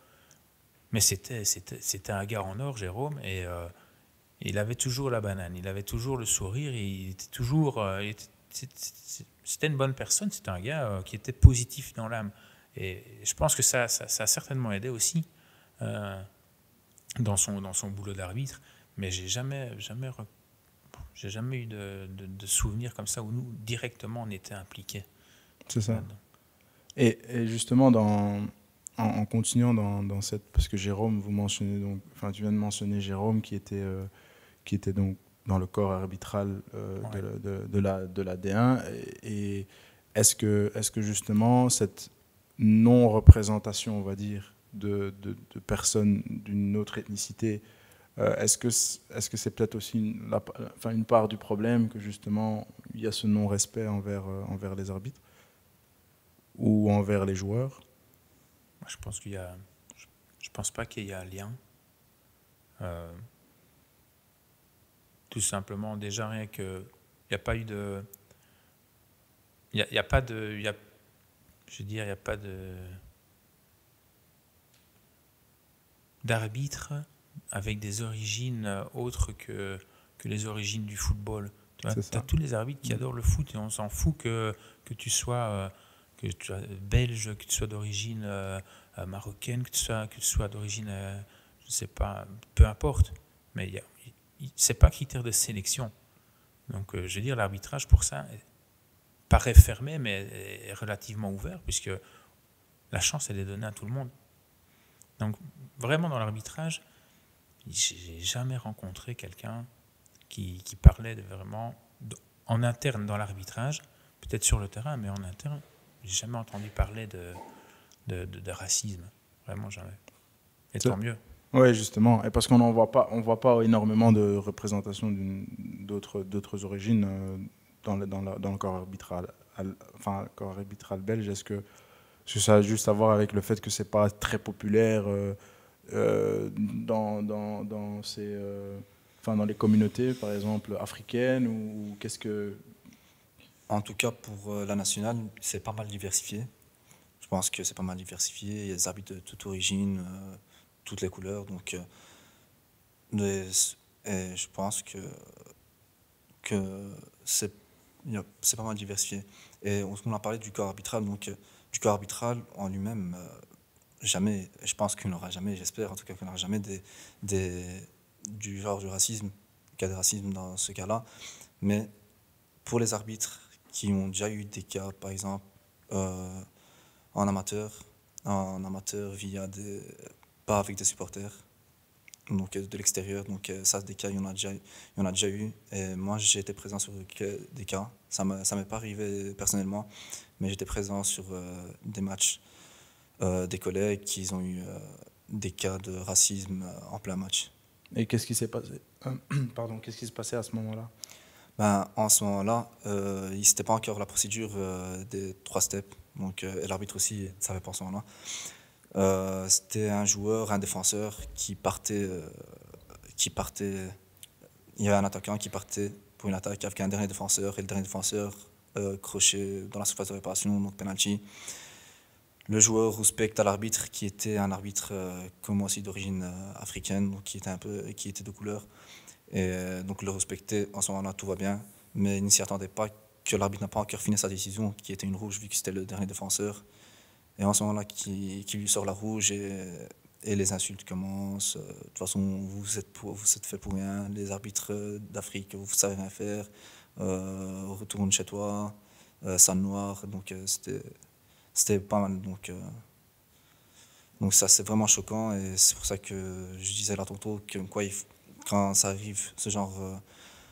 c'était un gars en or, Jérôme, et il avait toujours la banane, il avait toujours le sourire, il était toujours... c'était une bonne personne, c'était un gars qui était positif dans l'âme. Et je pense que ça a certainement aidé aussi dans son boulot d'arbitre, mais j'ai jamais eu de souvenir comme ça où nous, directement, on était impliqués. C'est ça. Là-dedans. Et justement, en continuant dans cette... Parce que Jérôme, tu viens de mentionner Jérôme qui était donc dans le corps arbitral Ouais. de la D1. Et est-ce que justement, cette non-représentation, on va dire, de personnes d'une autre ethnicité, est-ce que c'est peut-être aussi une part du problème que justement, il y a ce non-respect envers les arbitres ou envers les joueurs? Je pense je pense pas qu'il y ait un lien. Tout simplement, déjà rien que il n'y a pas eu de, il y a pas de, je veux dire, il y a pas d'arbitre avec des origines autres que les origines du football. Tu as tous les arbitres qui adorent le foot et on s'en fout que tu sois belge, que tu sois d'origine marocaine, que tu sois d'origine, je sais pas, peu importe. Mais c'est pas critère de sélection. Donc, je veux dire, l'arbitrage pour ça paraît fermé, mais est relativement ouvert puisque la chance elle est donnée à tout le monde. Donc, vraiment dans l'arbitrage, j'ai jamais rencontré quelqu'un qui parlait vraiment en interne dans l'arbitrage, peut-être sur le terrain, mais en interne, j'ai jamais entendu parler de racisme, vraiment jamais. Et tant mieux. Oui, justement, et parce qu'on on voit pas énormément de représentation d'autres origines dans le corps arbitral, corps arbitral belge. Est-ce que ça a juste à voir avec le fait que c'est pas très populaire dans les communautés, par exemple africaines, ou qu'est-ce que... En tout cas, pour la nationale, c'est pas mal diversifié. Je pense que c'est pas mal diversifié. Il y a des arbitres de toute origine, toutes les couleurs. Donc, et je pense que c'est pas mal diversifié. Et on a parlé du corps arbitral. Donc, du corps arbitral en lui-même, jamais, je pense qu'il n'aura jamais, j'espère en tout cas qu'il n'aura jamais du genre de racisme, cas de racisme dans ce cas-là. Mais pour les arbitres qui ont déjà eu des cas, par exemple, en amateur pas avec des supporters, donc de l'extérieur, donc ça, des cas, il y en a déjà eu. Et moi, j'ai été présent sur des cas. Ça m'est pas arrivé personnellement, mais j'étais présent sur des matchs des collègues qui ont eu des cas de racisme en plein match. Et qu'est-ce qui s'est passé Qu'est-ce qui se passait à ce moment-là? En ce moment-là, c'était pas encore la procédure des 3 steps, donc et l'arbitre aussi ne savait pas en ce moment-là. C'était un joueur, un défenseur qui partait. Il y avait un attaquant qui partait pour une attaque avec un dernier défenseur et le dernier défenseur croché dans la surface de réparation, donc penalty. Le joueur respecte à l'arbitre qui était un arbitre comme moi aussi d'origine africaine, donc qui était de couleur. Et donc le respecter, en ce moment-là tout va bien, mais il ne s'y attendait pas que l'arbitre n'a pas encore fini sa décision, qui était une rouge vu que c'était le dernier défenseur. Et en ce moment-là, qui lui sort la rouge et les insultes commencent. De toute façon, vous êtes fait pour rien, les arbitres d'Afrique, vous ne savez rien faire, retourne chez toi, sale noir. Donc c'était pas mal. Donc ça, c'est vraiment choquant et c'est pour ça que je disais là tantôt que quand ça arrive, ce genre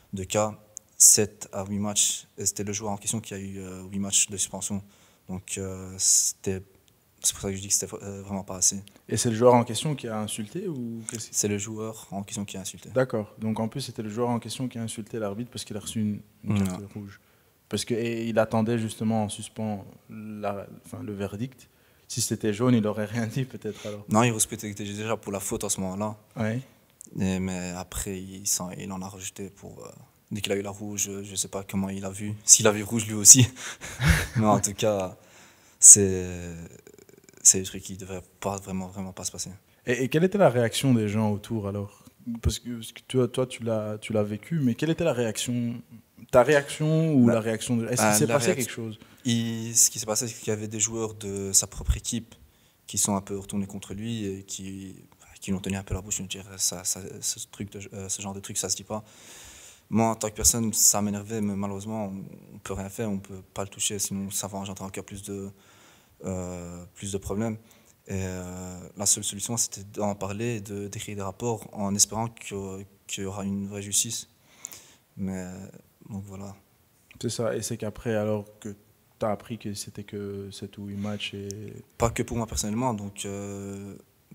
de cas, 7 à 8 matchs. Et c'était le joueur en question qui a eu 8 matchs de suspension. Donc c'est pour ça que je dis que c'était vraiment pas assez. Et c'est le joueur en question qui a insulté ou qu'est-ce que... C'est le joueur en question qui a insulté. D'accord. Donc en plus, c'était le joueur en question qui a insulté l'arbitre parce qu'il a reçu une carte rouge. Parce qu'il attendait justement en suspens le verdict. Si c'était jaune, il n'aurait rien dit peut-être alors. Non, il respectait déjà pour la faute à ce moment-là. Ouais. Mais après, il en a rajouté pour... dès qu'il a eu la rouge, je ne sais pas comment il a vu. S'il a vu rouge lui aussi. Mais en tout cas, c'est des trucs qui ne devraient pas vraiment pas se passer. Et quelle était la réaction des gens autour alors? Parce que toi tu l'as vécu, mais quelle était la réaction? Ta réaction ou la réaction de... Est-ce qu'il s'est passé quelque chose? Ce qui s'est passé, c'est qu'il y avait des joueurs de sa propre équipe qui sont un peu retournés contre lui et qui l'ont tenu un peu la bouche. Je veux dire, ce genre de truc, ça se dit pas. Moi, en tant que personne, ça m'énervait, mais malheureusement, on ne peut rien faire, on ne peut pas le toucher, sinon ça va engendrer encore plus de problèmes. Et la seule solution, c'était d'en parler, d'écrire des rapports en espérant qu'il y aura une vraie justice. Mais donc voilà. C'est ça, et c'est qu'après, alors que tu as appris que c'était que 7 ou 8 matchs et... Pas que pour moi personnellement, donc je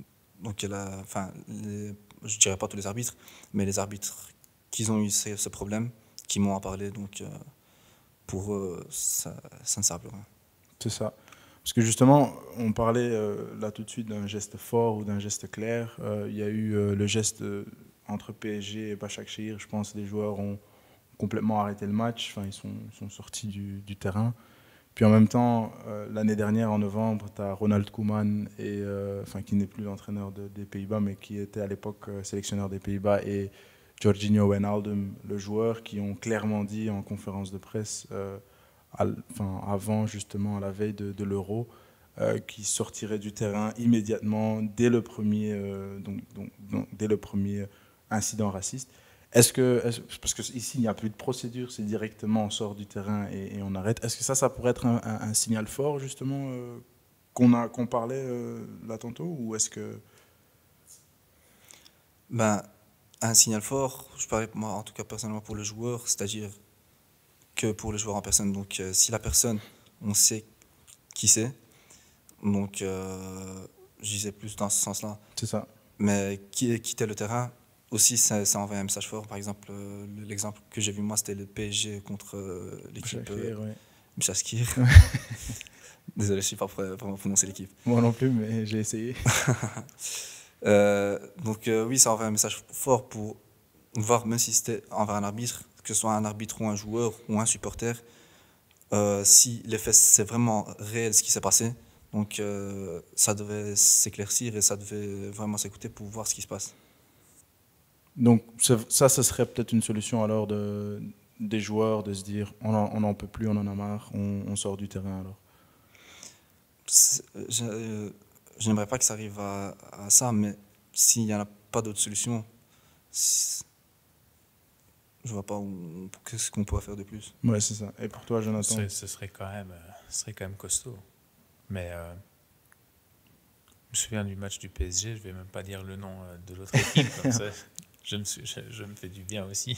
dirais pas tous les arbitres, mais les arbitres qui ont eu ce problème, qui m'ont en parlé, donc pour eux, ça ne sert à plus rien. C'est ça. Parce que justement, on parlait là tout de suite d'un geste fort ou d'un geste clair. Il y a eu le geste entre PSG et Başakşehir. Je pense que les joueurs ont complètement arrêté le match. Enfin, ils sont sortis du terrain. Puis en même temps, l'année dernière, en novembre, tu as Ronald Koeman, qui n'est plus l'entraîneur des Pays-Bas, mais qui était à l'époque sélectionneur des Pays-Bas, et Jorginho Wijnaldum, le joueur, qui ont clairement dit en conférence de presse... avant justement à la veille de l'Euro, qui sortirait du terrain immédiatement dès le premier, dès le premier incident raciste. Parce que ici il n'y a plus de procédure, c'est directement on sort du terrain et on arrête. Est-ce que ça pourrait être un signal fort justement qu'on parlait là tantôt, ou est-ce que... Un signal fort, je parlais moi en tout cas personnellement pour le joueur, c'est-à-dire que pour le joueur en personne. Donc si la personne, on sait qui c'est, donc je disais plus dans ce sens-là. C'est ça. Mais quitter le terrain, aussi ça envoie un message fort. Par exemple, l'exemple que j'ai vu moi, c'était le PSG contre l'équipe Başakşehir. Désolé, je ne sais pas vraiment prononcer l'équipe. Moi non plus, mais j'ai essayé. Oui, ça envoie un message fort pour voir, même si c'était envers un arbitre, que ce soit un arbitre ou un joueur ou un supporter, si les faits, c'est vraiment réel ce qui s'est passé, donc ça devait s'éclaircir et ça devait vraiment s'écouter pour voir ce qui se passe. Donc ça, ce serait peut-être une solution alors des joueurs de se dire on n'en peut plus, on en a marre, on sort du terrain alors. Je n'aimerais pas que ça arrive à ça, mais s'il n'y en a pas d'autre solution, je ne vois pas qu'est-ce qu'on pourrait faire de plus. Ouais, c'est ça. Et pour toi, Jonathan? Ce serait quand même costaud. Mais je me souviens du match du PSG, je ne vais même pas dire le nom de l'autre équipe, comme ça je me fais du bien aussi.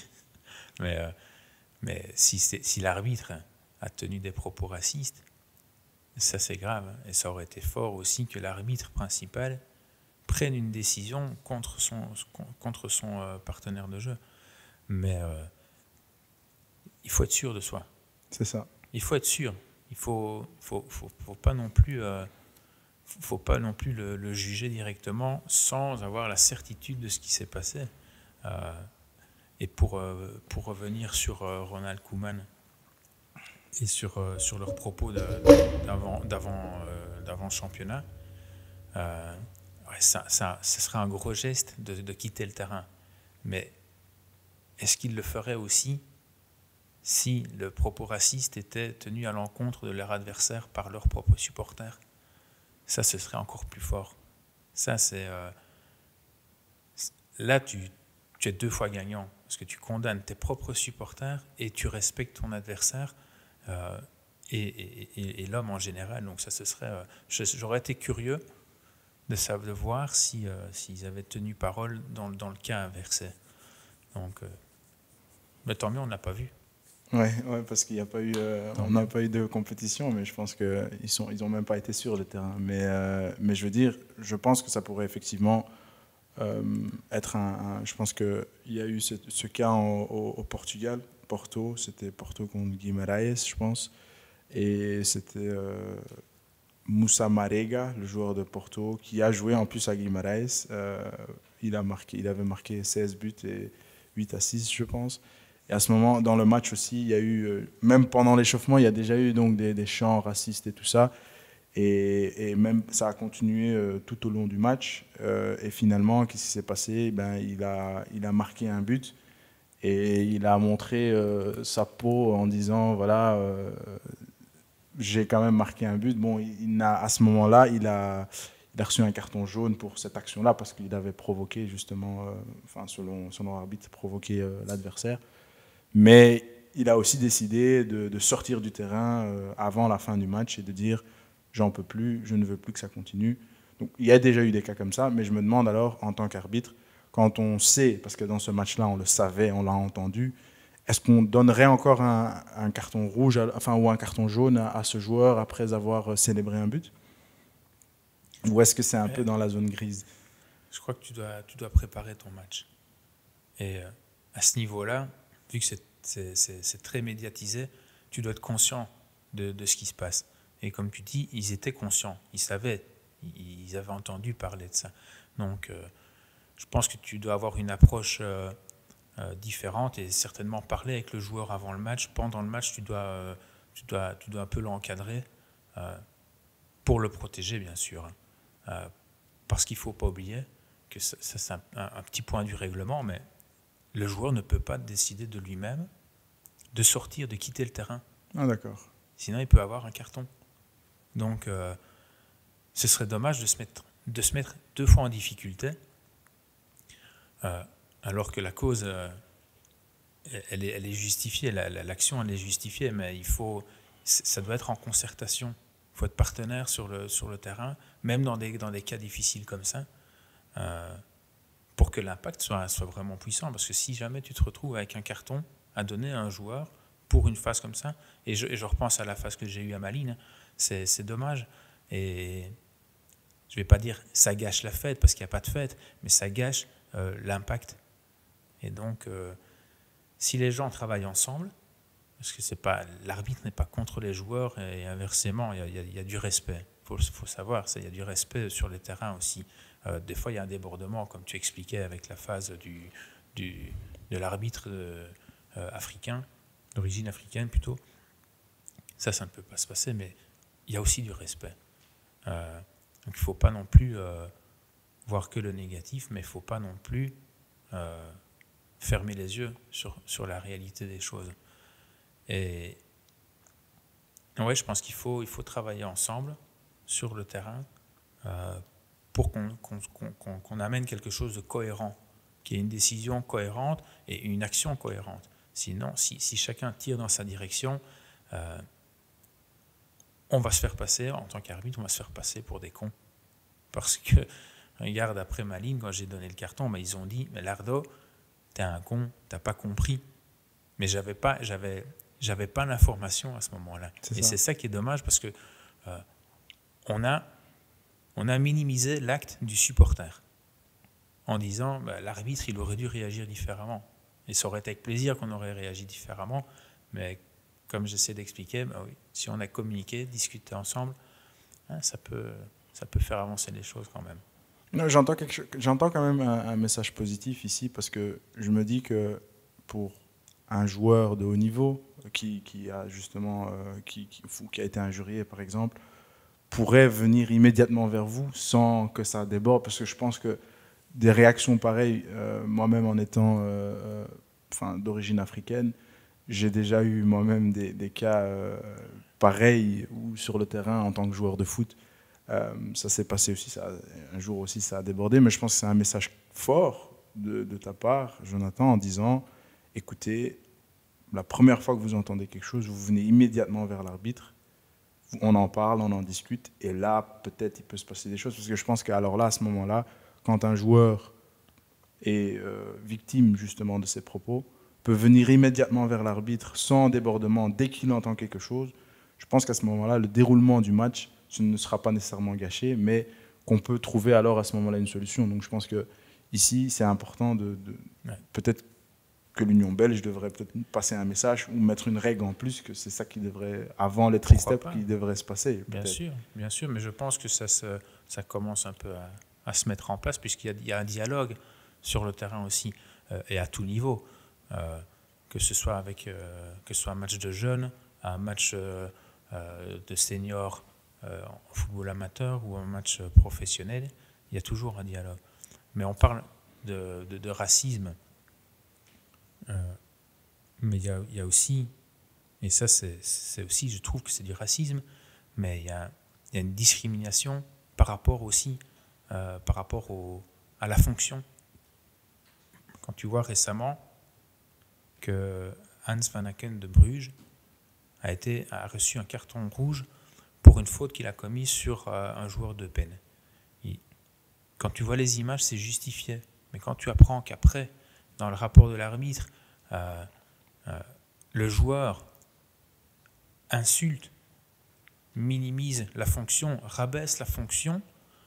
Mais si l'arbitre a tenu des propos racistes, ça c'est grave. Et ça aurait été fort aussi que l'arbitre principal prenne une décision contre son partenaire de jeu. Mais il faut être sûr de soi. C'est ça. Il faut être sûr. Il faut pas non plus, faut pas non plus le juger directement sans avoir la certitude de ce qui s'est passé. Et pour revenir sur Ronald Koeman et sur leurs propos d'avant championnat, ça serait un gros geste de quitter le terrain. Mais est-ce qu'il le ferait aussi si le propos raciste était tenu à l'encontre de leur adversaire par leurs propres supporters? Ça, ce serait encore plus fort. Ça, c'est... là, tu es 2 fois gagnant, parce que tu condamnes tes propres supporters et tu respectes ton adversaire et l'homme en général. Donc ça, ce serait... j'aurais été curieux de voir s'ils avaient tenu parole dans le cas inversé. Donc... Mais tant mieux, on n'a pas vu. Ouais, parce qu'il n'y a pas eu, on n'a pas eu de compétition, mais je pense qu'ils ont même pas été sur le terrain. Mais je veux dire, je pense que ça pourrait effectivement être je pense qu'il y a eu ce cas au Portugal, Porto, c'était Porto contre Guimarães, je pense, et c'était Moussa Marega, le joueur de Porto, qui a joué en plus à Guimarães. Il avait marqué 16 buts et 8 assists, je pense. Et à ce moment, dans le match aussi, il y a eu, même pendant l'échauffement, il y a déjà eu donc des chants racistes et tout ça. Et même ça a continué tout au long du match. Et finalement, qu'est-ce qui s'est passé? Il a marqué un but et il a montré sa peau en disant voilà, j'ai quand même marqué un but. Bon, à ce moment-là, il a reçu un carton jaune pour cette action-là parce qu'il avait provoqué justement, selon l'arbitre, provoqué l'adversaire. Mais il a aussi décidé de sortir du terrain avant la fin du match et de dire j'en peux plus, je ne veux plus que ça continue. Donc il y a déjà eu des cas comme ça, mais je me demande alors en tant qu'arbitre, quand on sait, parce que dans ce match-là on le savait, on l'a entendu, est-ce qu'on donnerait encore un carton rouge, ou un carton jaune à ce joueur après avoir célébré un but? Ou est-ce que c'est un peu dans la zone grise? Je crois que tu dois préparer ton match. Et à ce niveau-là, vu que c'est très médiatisé, tu dois être conscient de ce qui se passe. Et comme tu dis, ils étaient conscients, ils savaient, ils avaient entendu parler de ça. Donc, je pense que tu dois avoir une approche différente et certainement parler avec le joueur avant le match. Pendant le match, tu dois un peu l'encadrer pour le protéger, bien sûr. Parce qu'il ne faut pas oublier que ça c'est un petit point du règlement, mais le joueur ne peut pas décider de lui-même de sortir, de quitter le terrain. Ah, d'accord. Sinon, il peut avoir un carton. Donc, ce serait dommage de se mettre 2 fois en difficulté, alors que la cause, elle est justifiée, l'action, elle est justifiée, mais ça doit être en concertation. Il faut être partenaire sur le terrain, même dans des cas difficiles comme ça, pour que l'impact soit vraiment puissant. Parce que si jamais tu te retrouves avec un carton à donner à un joueur pour une phase comme ça, et je repense à la phase que j'ai eue à Malines, c'est dommage. Et je ne vais pas dire ça gâche la fête, parce qu'il n'y a pas de fête, mais ça gâche l'impact. Et donc, si les gens travaillent ensemble, parce que l'arbitre n'est pas contre les joueurs, et inversement, il y a du respect. Il faut savoir, il y a du respect sur les terrains aussi. Des fois, il y a un débordement, comme tu expliquais avec la phase de l'arbitre africain, d'origine africaine plutôt. Ça ne peut pas se passer, mais il y a aussi du respect. Donc il ne faut pas non plus voir que le négatif, mais il ne faut pas non plus fermer les yeux sur la réalité des choses. Et ouais, je pense qu'il faut travailler ensemble sur le terrain pour qu'on amène quelque chose de cohérent, qu'il y ait une décision cohérente et une action cohérente. Sinon, si chacun tire dans sa direction, on va se faire passer, en tant qu'arbitre, on va se faire passer pour des cons. Parce que, regarde, après Malines, quand j'ai donné le carton, ils ont dit, mais Lardo, t'es un con, t'as pas compris. Mais j'avais pas l'information à ce moment-là. C'est ça qui est dommage, parce que on a minimisé l'acte du supporter en disant l'arbitre il aurait dû réagir différemment. Et ça aurait été avec plaisir qu'on aurait réagi différemment, mais comme j'essaie d'expliquer, oui, si on a communiqué, discuté ensemble, ça peut faire avancer les choses quand même. Non, j'entends quand même un message positif ici, parce que je me dis que pour un joueur de haut niveau qui a justement qui a été injurié par exemple, pourrait venir immédiatement vers vous sans que ça déborde, parce que je pense que des réactions pareilles, moi-même en étant d'origine africaine, j'ai déjà eu moi-même des cas pareils où sur le terrain en tant que joueur de foot, ça s'est passé aussi, un jour aussi ça a débordé, mais je pense que c'est un message fort de ta part, Jonathan, en disant écoutez, la première fois que vous entendez quelque chose, vous venez immédiatement vers l'arbitre, on en parle, on en discute, et là, peut-être, il peut se passer des choses, parce que je pense qu'alors là, à ce moment-là, quand un joueur est victime justement de ces propos, peut venir immédiatement vers l'arbitre sans débordement dès qu'il entend quelque chose, je pense qu'à ce moment-là, le déroulement du match ce ne sera pas nécessairement gâché, mais qu'on peut trouver alors à ce moment-là une solution. Donc je pense que ici, c'est important peut-être que l'Union belge devrait peut-être passer un message ou mettre une règle en plus, que c'est ça qui devrait, avant les tri-steps, qui devrait se passer. Bien sûr, mais je pense que ça commence un peu à se mettre en place, puisqu'il y a un dialogue sur le terrain aussi, et à tout niveau, que ce soit un match de jeunes, un match de seniors en football amateur ou un match professionnel, il y a toujours un dialogue. Mais on parle de racisme, mais il y a aussi, et ça c'est aussi, je trouve que c'est du racisme, mais il y a une discrimination par rapport aussi, à la fonction. Quand tu vois récemment que Hans Van Aken de Bruges a reçu un carton rouge pour une faute qu'il a commise sur un joueur de peine. Quand tu vois les images, c'est justifié. Mais quand tu apprends qu'après, dans le rapport de l'arbitre, le joueur insulte, minimise la fonction, rabaisse la fonction,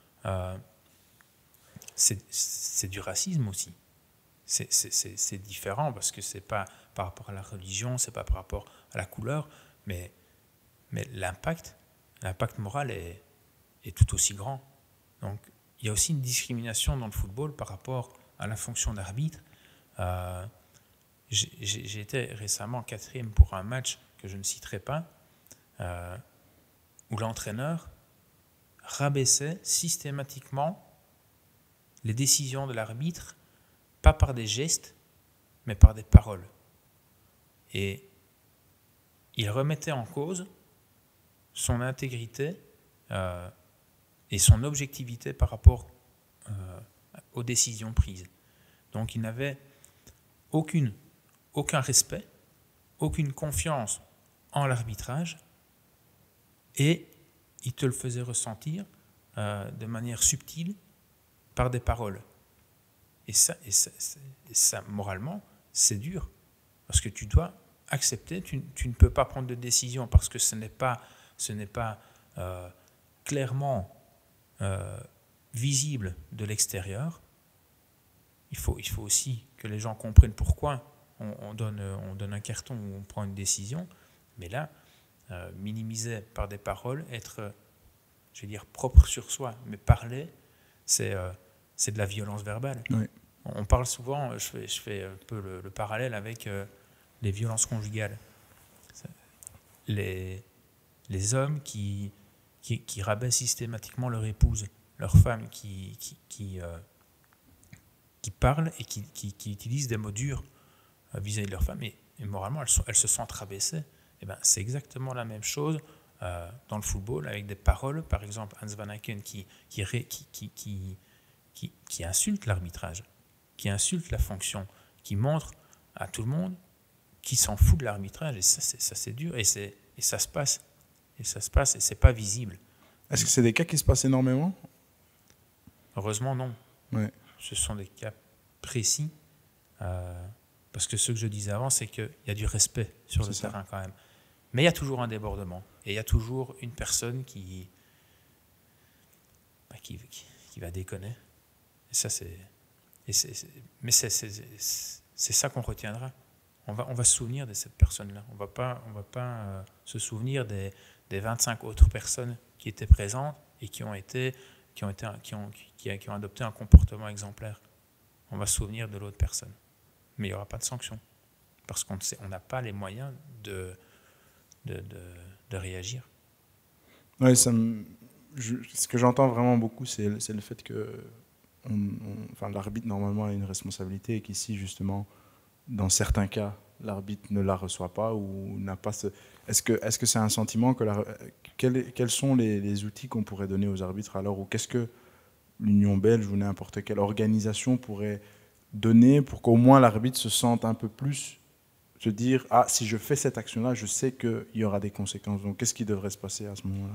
c'est du racisme aussi. C'est différent parce que c'est pas par rapport à la religion, c'est pas par rapport à la couleur, mais l'impact moral est tout aussi grand. Donc il y a aussi une discrimination dans le football par rapport à la fonction d'arbitre. J'ai été récemment 4e pour un match que je ne citerai pas, où l'entraîneur rabaissait systématiquement les décisions de l'arbitre, pas par des gestes, mais par des paroles. Et il remettait en cause son intégrité et son objectivité par rapport aux décisions prises. Donc il n'avait aucun respect, aucune confiance en l'arbitrage, et il te le faisait ressentir de manière subtile par des paroles. Et ça moralement, c'est dur, parce que tu dois accepter, tu ne peux pas prendre de décision parce que ce n'est pas clairement visible de l'extérieur. Il faut aussi que les gens comprennent pourquoi on donne un carton ou on prend une décision. Mais là, minimiser par des paroles, être, je vais dire, propre sur soi, mais parler, c'est de la violence verbale. Oui. On parle souvent, je fais un peu le parallèle avec les violences conjugales. Les hommes qui rabaissent systématiquement leur épouse, leur femme, qui parlent et qui utilisent des mots durs vis-à-vis de leur femme, et moralement elles se sentent rabaissées. Et ben, c'est exactement la même chose dans le football, avec des paroles. Par exemple, Hans Van Aken qui insulte l'arbitrage, qui insulte la fonction, qui montre à tout le monde qui s'en fout de l'arbitrage. Et ça c'est dur, et ça se passe. Et c'est pas visible. Est-ce que c'est des cas qui se passent énormément ? Heureusement, non. Ouais. Ce sont des cas précis, parce que ce que je disais avant, c'est qu'il y a du respect sur le terrain quand même. Mais il y a toujours un débordement, et il y a toujours une personne qui va déconner. Et ça, mais c'est ça qu'on retiendra. On va se souvenir de cette personne-là. On va pas se souvenir des 25 autres personnes qui étaient présentes et qui ont adopté un comportement exemplaire. On va se souvenir de l'autre personne. Mais il n'y aura pas de sanction. Parce qu'on n'a pas les moyens de réagir. Ouais, ce que j'entends vraiment beaucoup, c'est le fait que l'arbitre, normalement, a une responsabilité, et qu'ici, justement, dans certains cas, l'arbitre ne la reçoit pas ou n'a pas ce... Est-ce que c'est un sentiment que quels sont les outils qu'on pourrait donner aux arbitres alors, ou qu'est-ce que l'Union belge ou n'importe quelle organisation pourrait donner pour qu'au moins l'arbitre se sente un peu plus, se dire « Ah, si je fais cette action-là, je sais qu'il y aura des conséquences. » Donc, qu'est-ce qui devrait se passer à ce moment-là ?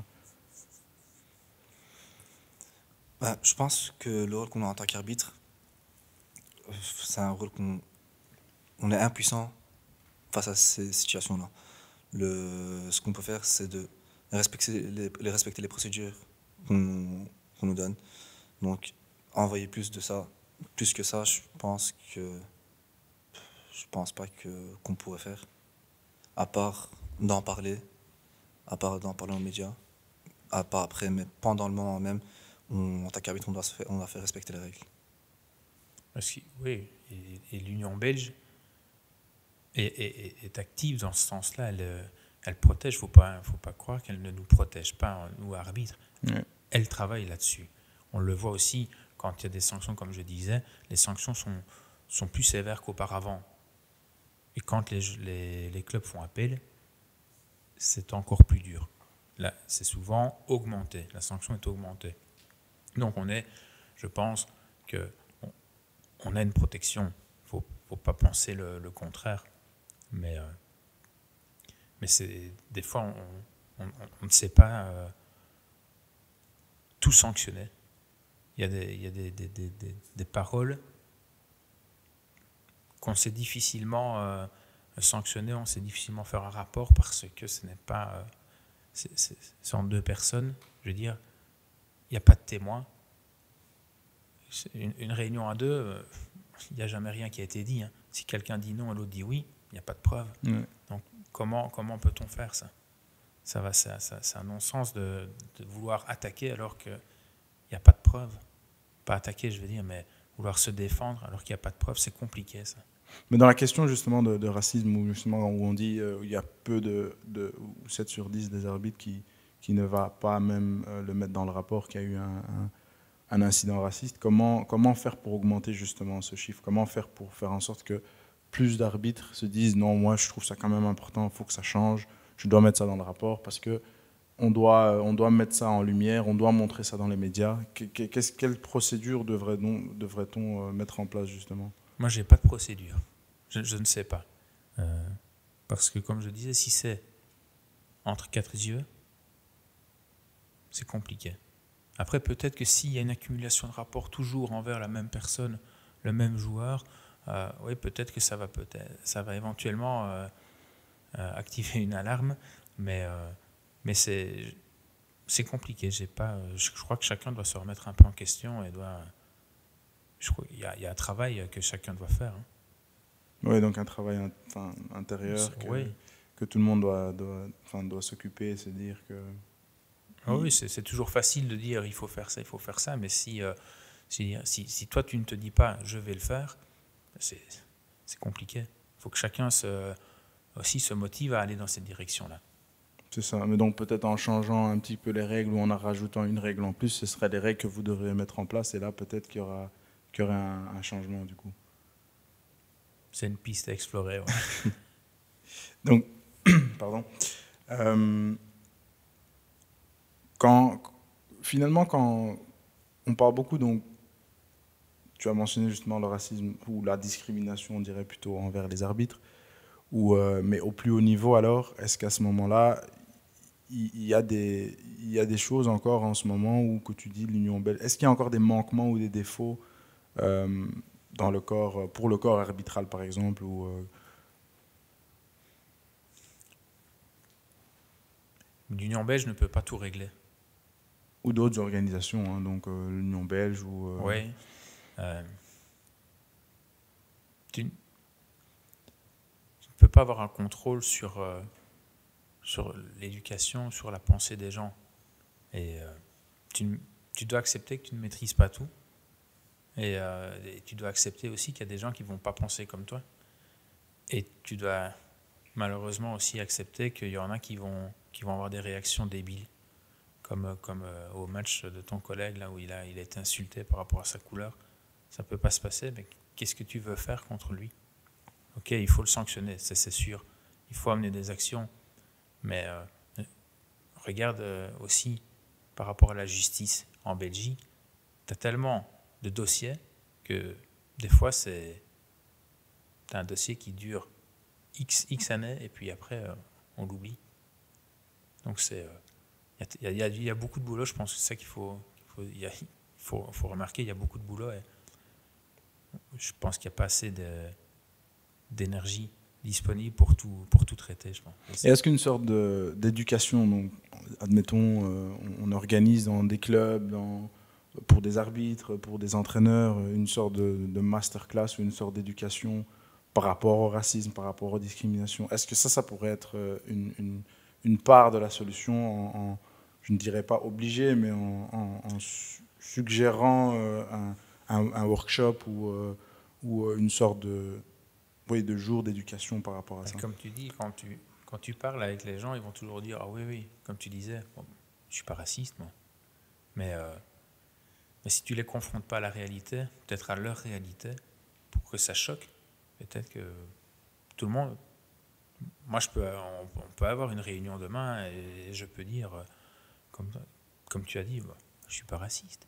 Je pense que le rôle qu'on a en tant qu'arbitre, c'est un rôle on est impuissant face à ces situations-là. Ce qu'on peut faire, c'est de respecter les procédures qu'on nous donne. Donc, envoyer plus que ça, je pense pas qu'on pourrait faire, à part d'en parler aux médias, à part après, mais pendant le moment même, en tant qu'arbitre, on doit faire respecter les règles. Oui, et l'Union belge est active dans ce sens-là. Elle protège, faut pas croire qu'elle ne nous protège pas, nous arbitres. Ouais. Elle travaille là-dessus. On le voit aussi quand il y a des sanctions, comme je disais, les sanctions sont plus sévères qu'auparavant. Et quand les clubs font appel, c'est encore plus dur. Là, c'est souvent augmenté. La sanction est augmentée. Donc je pense qu'on a une protection. Il ne faut pas penser le contraire. Mais des fois, on ne sait pas tout sanctionner. Il y a des paroles qu'on sait difficilement sanctionner, on sait difficilement faire un rapport parce que ce n'est pas... c'est entre deux personnes. Je veux dire, il n'y a pas de témoin. Une réunion à deux, il n'y a jamais rien qui a été dit. Hein. Si quelqu'un dit non et l'autre dit oui, il n'y a pas de preuve. Ouais. Donc comment peut-on faire ça? C'est un non-sens de vouloir attaquer alors qu'il n'y a pas de preuve. Pas attaquer, je veux dire, mais vouloir se défendre alors qu'il n'y a pas de preuve, c'est compliqué ça. Mais dans la question justement de racisme, où on dit il y a peu ou 7 sur 10 des arbitres qui ne va pas même le mettre dans le rapport qu'il y a eu un incident raciste, comment faire pour augmenter justement ce chiffre? Comment faire pour faire en sorte que plus d'arbitres se disent non, moi je trouve ça quand même important, il faut que ça change, je dois mettre ça dans le rapport parce que on doit mettre ça en lumière, on doit montrer ça dans les médias. Quelle procédure devrait-on mettre en place justement? Moi, je n'ai pas de procédure. Je ne sais pas. Parce que, comme je disais, si c'est entre quatre yeux, c'est compliqué. Après, peut-être que s'il y a une accumulation de rapports toujours envers la même personne, le même joueur, oui, peut-être que ça va éventuellement activer une alarme, mais c'est compliqué. Je crois que chacun doit se remettre un peu en question et il y a un travail que chacun doit faire. Hein. Oui, donc un travail intérieur que tout le monde doit s'occuper et se dire que... Oui, c'est toujours facile de dire il faut faire ça, mais si toi tu ne te dis pas je vais le faire, c'est compliqué. Il faut que chacun aussi se motive à aller dans cette direction-là. C'est ça, mais donc peut-être en changeant un petit peu les règles ou en rajoutant une règle en plus, ce seraient les règles que vous devriez mettre en place et là peut-être qu'il y aurait un changement du coup. C'est une piste à explorer. Ouais. Donc, pardon. Finalement, quand on parle beaucoup, donc, tu as mentionné justement le racisme ou la discrimination, on dirait plutôt envers les arbitres, mais au plus haut niveau, alors, est-ce qu'à ce moment-là, il y a des choses encore en ce moment où que tu dis l'Union belge, est-ce qu'il y a encore des manquements ou des défauts pour le corps arbitral, par exemple L'Union belge ne peut pas tout régler. Ou d'autres organisations, hein, donc l'Union belge ou... Oui. Tu ne peux pas avoir un contrôle sur l'éducation, sur la pensée des gens. Et tu dois accepter que tu ne maîtrises pas tout. Et tu dois accepter aussi qu'il y a des gens qui ne vont pas penser comme toi. Et tu dois malheureusement aussi accepter qu'il y en a qui vont avoir des réactions débiles. Comme au match de ton collègue, là où il a été insulté par rapport à sa couleur. Ça ne peut pas se passer, mais qu'est-ce que tu veux faire contre lui? Ok, il faut le sanctionner, c'est sûr. Il faut amener des actions. Mais regarde aussi par rapport à la justice en Belgique, tu as tellement de dossiers que des fois, tu as un dossier qui dure X années et puis après, on l'oublie. Donc il y a beaucoup de boulot, je pense que c'est ça qu'il faut remarquer, il y a beaucoup de boulot et je pense qu'il n'y a pas assez d'énergie disponible pour tout traiter, je pense. Et est-ce qu'une sorte d'éducation, donc, admettons, on organise dans des clubs, pour des arbitres, pour des entraîneurs, une sorte de masterclass ou une sorte d'éducation par rapport au racisme, par rapport aux discriminations. Est-ce que ça pourrait être une part de la solution, je ne dirais pas obligé, mais en suggérant un workshop ou une sorte de jour d'éducation par rapport à ça? Comme tu dis, quand tu parles avec les gens, ils vont toujours dire « Ah oui, comme tu disais, bon, je ne suis pas raciste, moi. » Mais si tu ne les confrontes pas à la réalité, peut-être à leur réalité, pour que ça choque, peut-être que tout le monde... Moi, on peut avoir une réunion demain et je peux dire, comme tu as dit, bah, je ne suis pas raciste.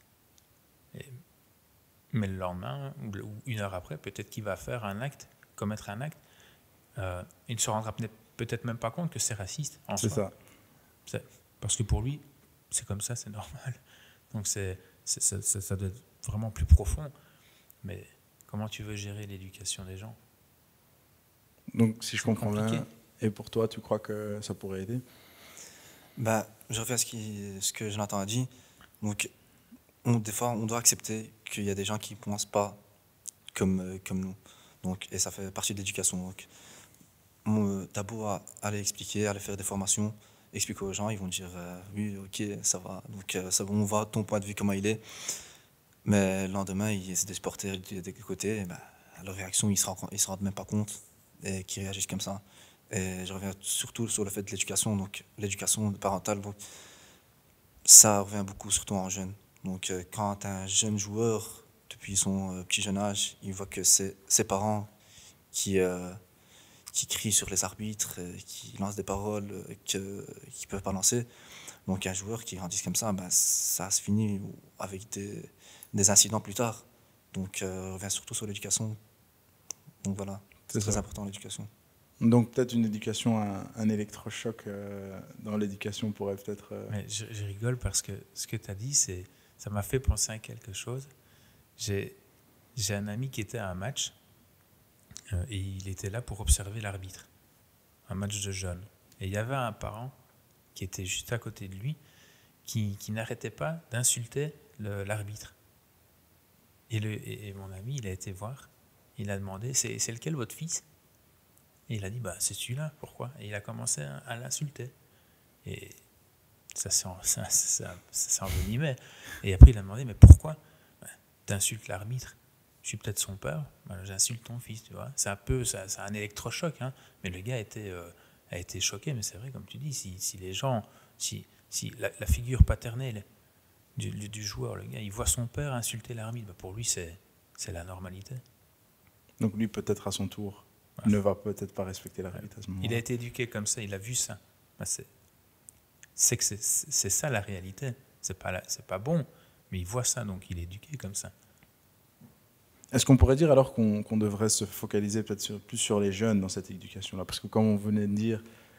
Mais le lendemain, ou une heure après, peut-être qu'il va faire commettre un acte, il ne se rendra peut-être même pas compte que c'est raciste. C'est ça. Parce que pour lui, c'est comme ça, c'est normal. Donc ça doit être vraiment plus profond. Mais comment tu veux gérer l'éducation des gens? Donc, si je comprends bien, et pour toi, tu crois que ça pourrait aider? Je reviens à ce que Jonathan a dit. Donc, des fois, on doit accepter qu'il y a des gens qui ne pensent pas comme nous. Donc, et ça fait partie de l'éducation. Donc, d'abord, aller expliquer, aller faire des formations, expliquer aux gens, ils vont dire oui, ok, ça va. Donc, on voit ton point de vue, comment il est. Mais le lendemain, il y a des supporters des côtés, et leur réaction, ils ne se rendent même pas compte et qui réagissent comme ça. Et je reviens surtout sur le fait de l'éducation, donc l'éducation parentale, donc ça revient beaucoup surtout en jeunes. Donc quand un jeune joueur, depuis son petit jeune âge, il voit que c'est ses parents qui crient sur les arbitres, qui lancent des paroles qu'ils ne peuvent pas lancer. Donc un joueur qui grandit comme ça se finit avec des incidents plus tard. Donc on revient surtout sur l'éducation. Donc voilà, c'est très important l'éducation. Donc peut-être une éducation, un électrochoc dans l'éducation pourrait peut-être... Mais je rigole parce que ce que tu as dit, ça m'a fait penser à quelque chose. J'ai un ami qui était à un match et il était là pour observer l'arbitre, un match de jeunes. Et il y avait un parent qui était juste à côté de lui qui n'arrêtait pas d'insulter l'arbitre. Et mon ami, il a été voir, il a demandé, c'est lequel votre fils? Et il a dit, c'est celui-là, pourquoi? Et il a commencé à l'insulter. Et ça s'envenimait. Et après, il a demandé, mais pourquoi t'insultes l'arbitre? Je suis peut-être son père, j'insulte ton fils, tu vois. C'est un électrochoc, hein. Mais le gars a été choqué. Mais c'est vrai, comme tu dis, si les gens, si la figure paternelle du joueur, le gars, il voit son père insulter l'arbitre, pour lui, c'est la normalité. Donc lui, peut-être à son tour, ne va peut-être pas respecter l'arbitre à ce moment-là. Il a été éduqué comme ça, il a vu ça. C'est ça la réalité. C'est pas bon, mais il voit ça, donc il est éduqué comme ça. Est-ce qu'on pourrait dire alors qu'on devrait se focaliser peut-être plus sur les jeunes dans cette éducation-là? Parce que comme on venait de dire,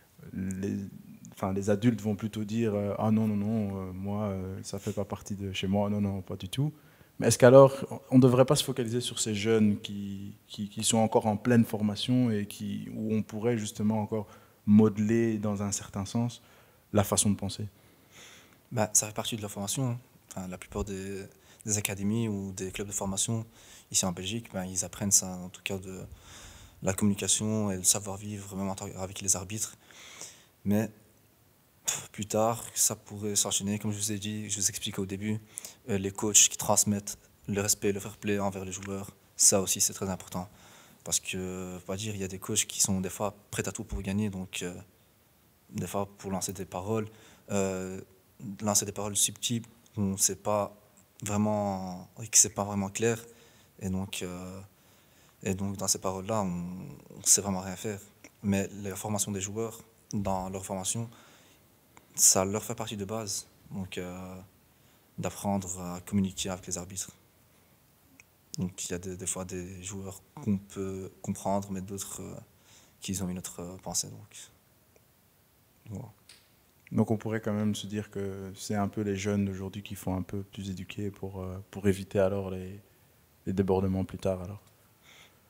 les adultes vont plutôt dire « Ah non, moi, ça ne fait pas partie de chez moi. Non, pas du tout. » Mais est-ce qu'alors, on ne devrait pas se focaliser sur ces jeunes qui sont encore en pleine formation et où on pourrait justement encore modeler dans un certain sens la façon de penser? Ça fait partie de la formation. Enfin, la plupart des académies ou des clubs de formation ici en Belgique, ils apprennent ça, en tout cas de la communication et le savoir-vivre, même avec les arbitres. Mais plus tard, ça pourrait s'enchaîner, comme je vous ai dit, je vous expliquais au début, les coachs qui transmettent le respect, le fair play envers les joueurs, ça aussi c'est très important. Parce que, faut pas dire, il y a des coachs qui sont des fois prêts à tout pour gagner, donc des fois pour lancer des paroles subtiles, on ne sait pas vraiment, que c'est pas vraiment clair, et donc dans ces paroles-là, on ne sait vraiment rien faire. Mais la formation des joueurs, dans leur formation, ça leur fait partie de base, donc d'apprendre à communiquer avec les arbitres. Donc il y a des fois des joueurs qu'on peut comprendre, mais d'autres qui ont une autre pensée. Voilà. Donc on pourrait quand même se dire que c'est un peu les jeunes d'aujourd'hui qui font un peu plus éduquer pour éviter alors les débordements plus tard alors.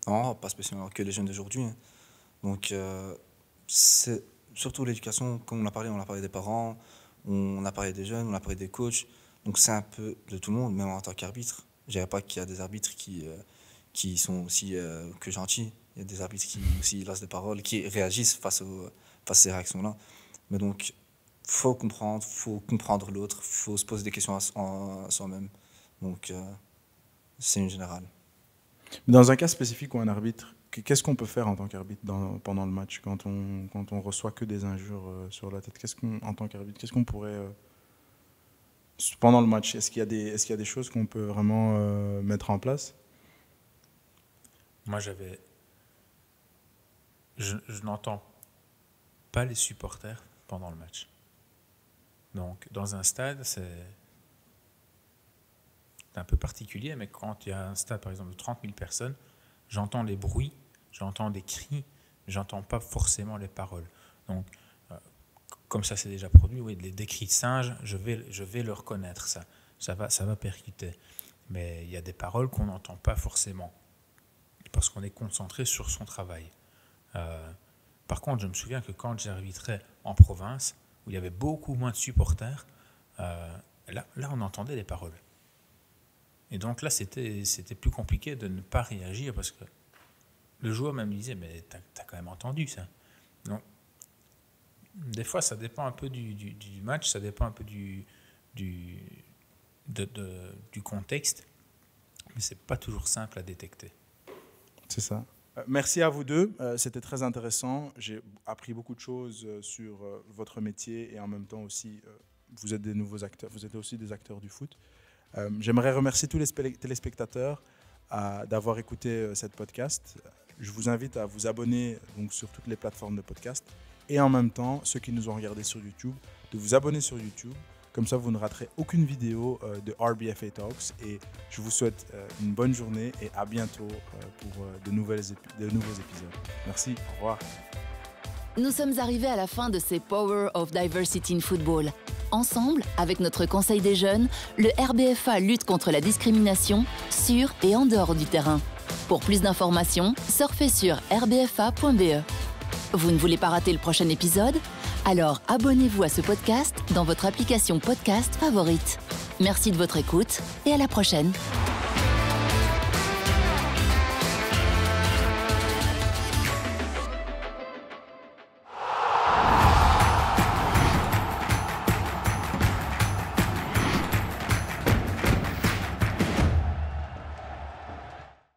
Non, pas spécialement que les jeunes d'aujourd'hui. Hein. Donc, c'est surtout l'éducation, comme on a parlé des parents, on a parlé des jeunes, on a parlé des coachs. Donc, c'est un peu de tout le monde, même en tant qu'arbitre. Je dirais pas qu'il y a des arbitres qui sont aussi que gentils. Il y a des arbitres qui aussi lancent des paroles, qui réagissent face à ces réactions-là. Mais donc, faut comprendre l'autre, faut se poser des questions à soi-même. Donc, c'est une générale. Dans un cas spécifique où un arbitre, qu'est-ce qu'on peut faire en tant qu'arbitre pendant le match quand on reçoit que des injures sur la tête? En tant qu'arbitre, qu'est-ce qu'on pourrait pendant le match, est-ce qu'il y a des choses qu'on peut vraiment mettre en place? Moi, je n'entends pas les supporters pendant le match. Donc, dans un stade, c'est un peu particulier, mais quand il y a un stade, par exemple, de 30 000 personnes, j'entends les bruits, j'entends des cris, mais j'entends pas forcément les paroles. Donc, comme ça s'est déjà produit, oui, des cris de singes, je vais le reconnaître, ça va percuter. Mais il y a des paroles qu'on n'entend pas forcément, parce qu'on est concentré sur son travail. Par contre, je me souviens que quand j'arbitrais en province, où il y avait beaucoup moins de supporters, là on entendait les paroles. Et donc là, c'était plus compliqué de ne pas réagir, parce que le joueur même disait, mais t'as quand même entendu ça. Donc, des fois, ça dépend un peu du match, ça dépend un peu du contexte, mais c'est pas toujours simple à détecter. C'est ça. Merci à vous deux, c'était très intéressant. J'ai appris beaucoup de choses sur votre métier et en même temps aussi, vous êtes des nouveaux acteurs, vous êtes aussi des acteurs du foot. J'aimerais remercier tous les téléspectateurs d'avoir écouté cette podcast. Je vous invite à vous abonner donc, sur toutes les plateformes de podcast et en même temps, ceux qui nous ont regardés sur YouTube, de vous abonner sur YouTube. Comme ça, vous ne raterez aucune vidéo de RBFA Talks. Et je vous souhaite une bonne journée et à bientôt pour de nouveaux épisodes. Merci, au revoir. Nous sommes arrivés à la fin de ces Power of Diversity in Football. Ensemble, avec notre Conseil des jeunes, le RBFA lutte contre la discrimination sur et en dehors du terrain. Pour plus d'informations, surfez sur rbfa.be. Vous ne voulez pas rater le prochain épisode? Alors abonnez-vous à ce podcast dans votre application podcast favorite. Merci de votre écoute et à la prochaine.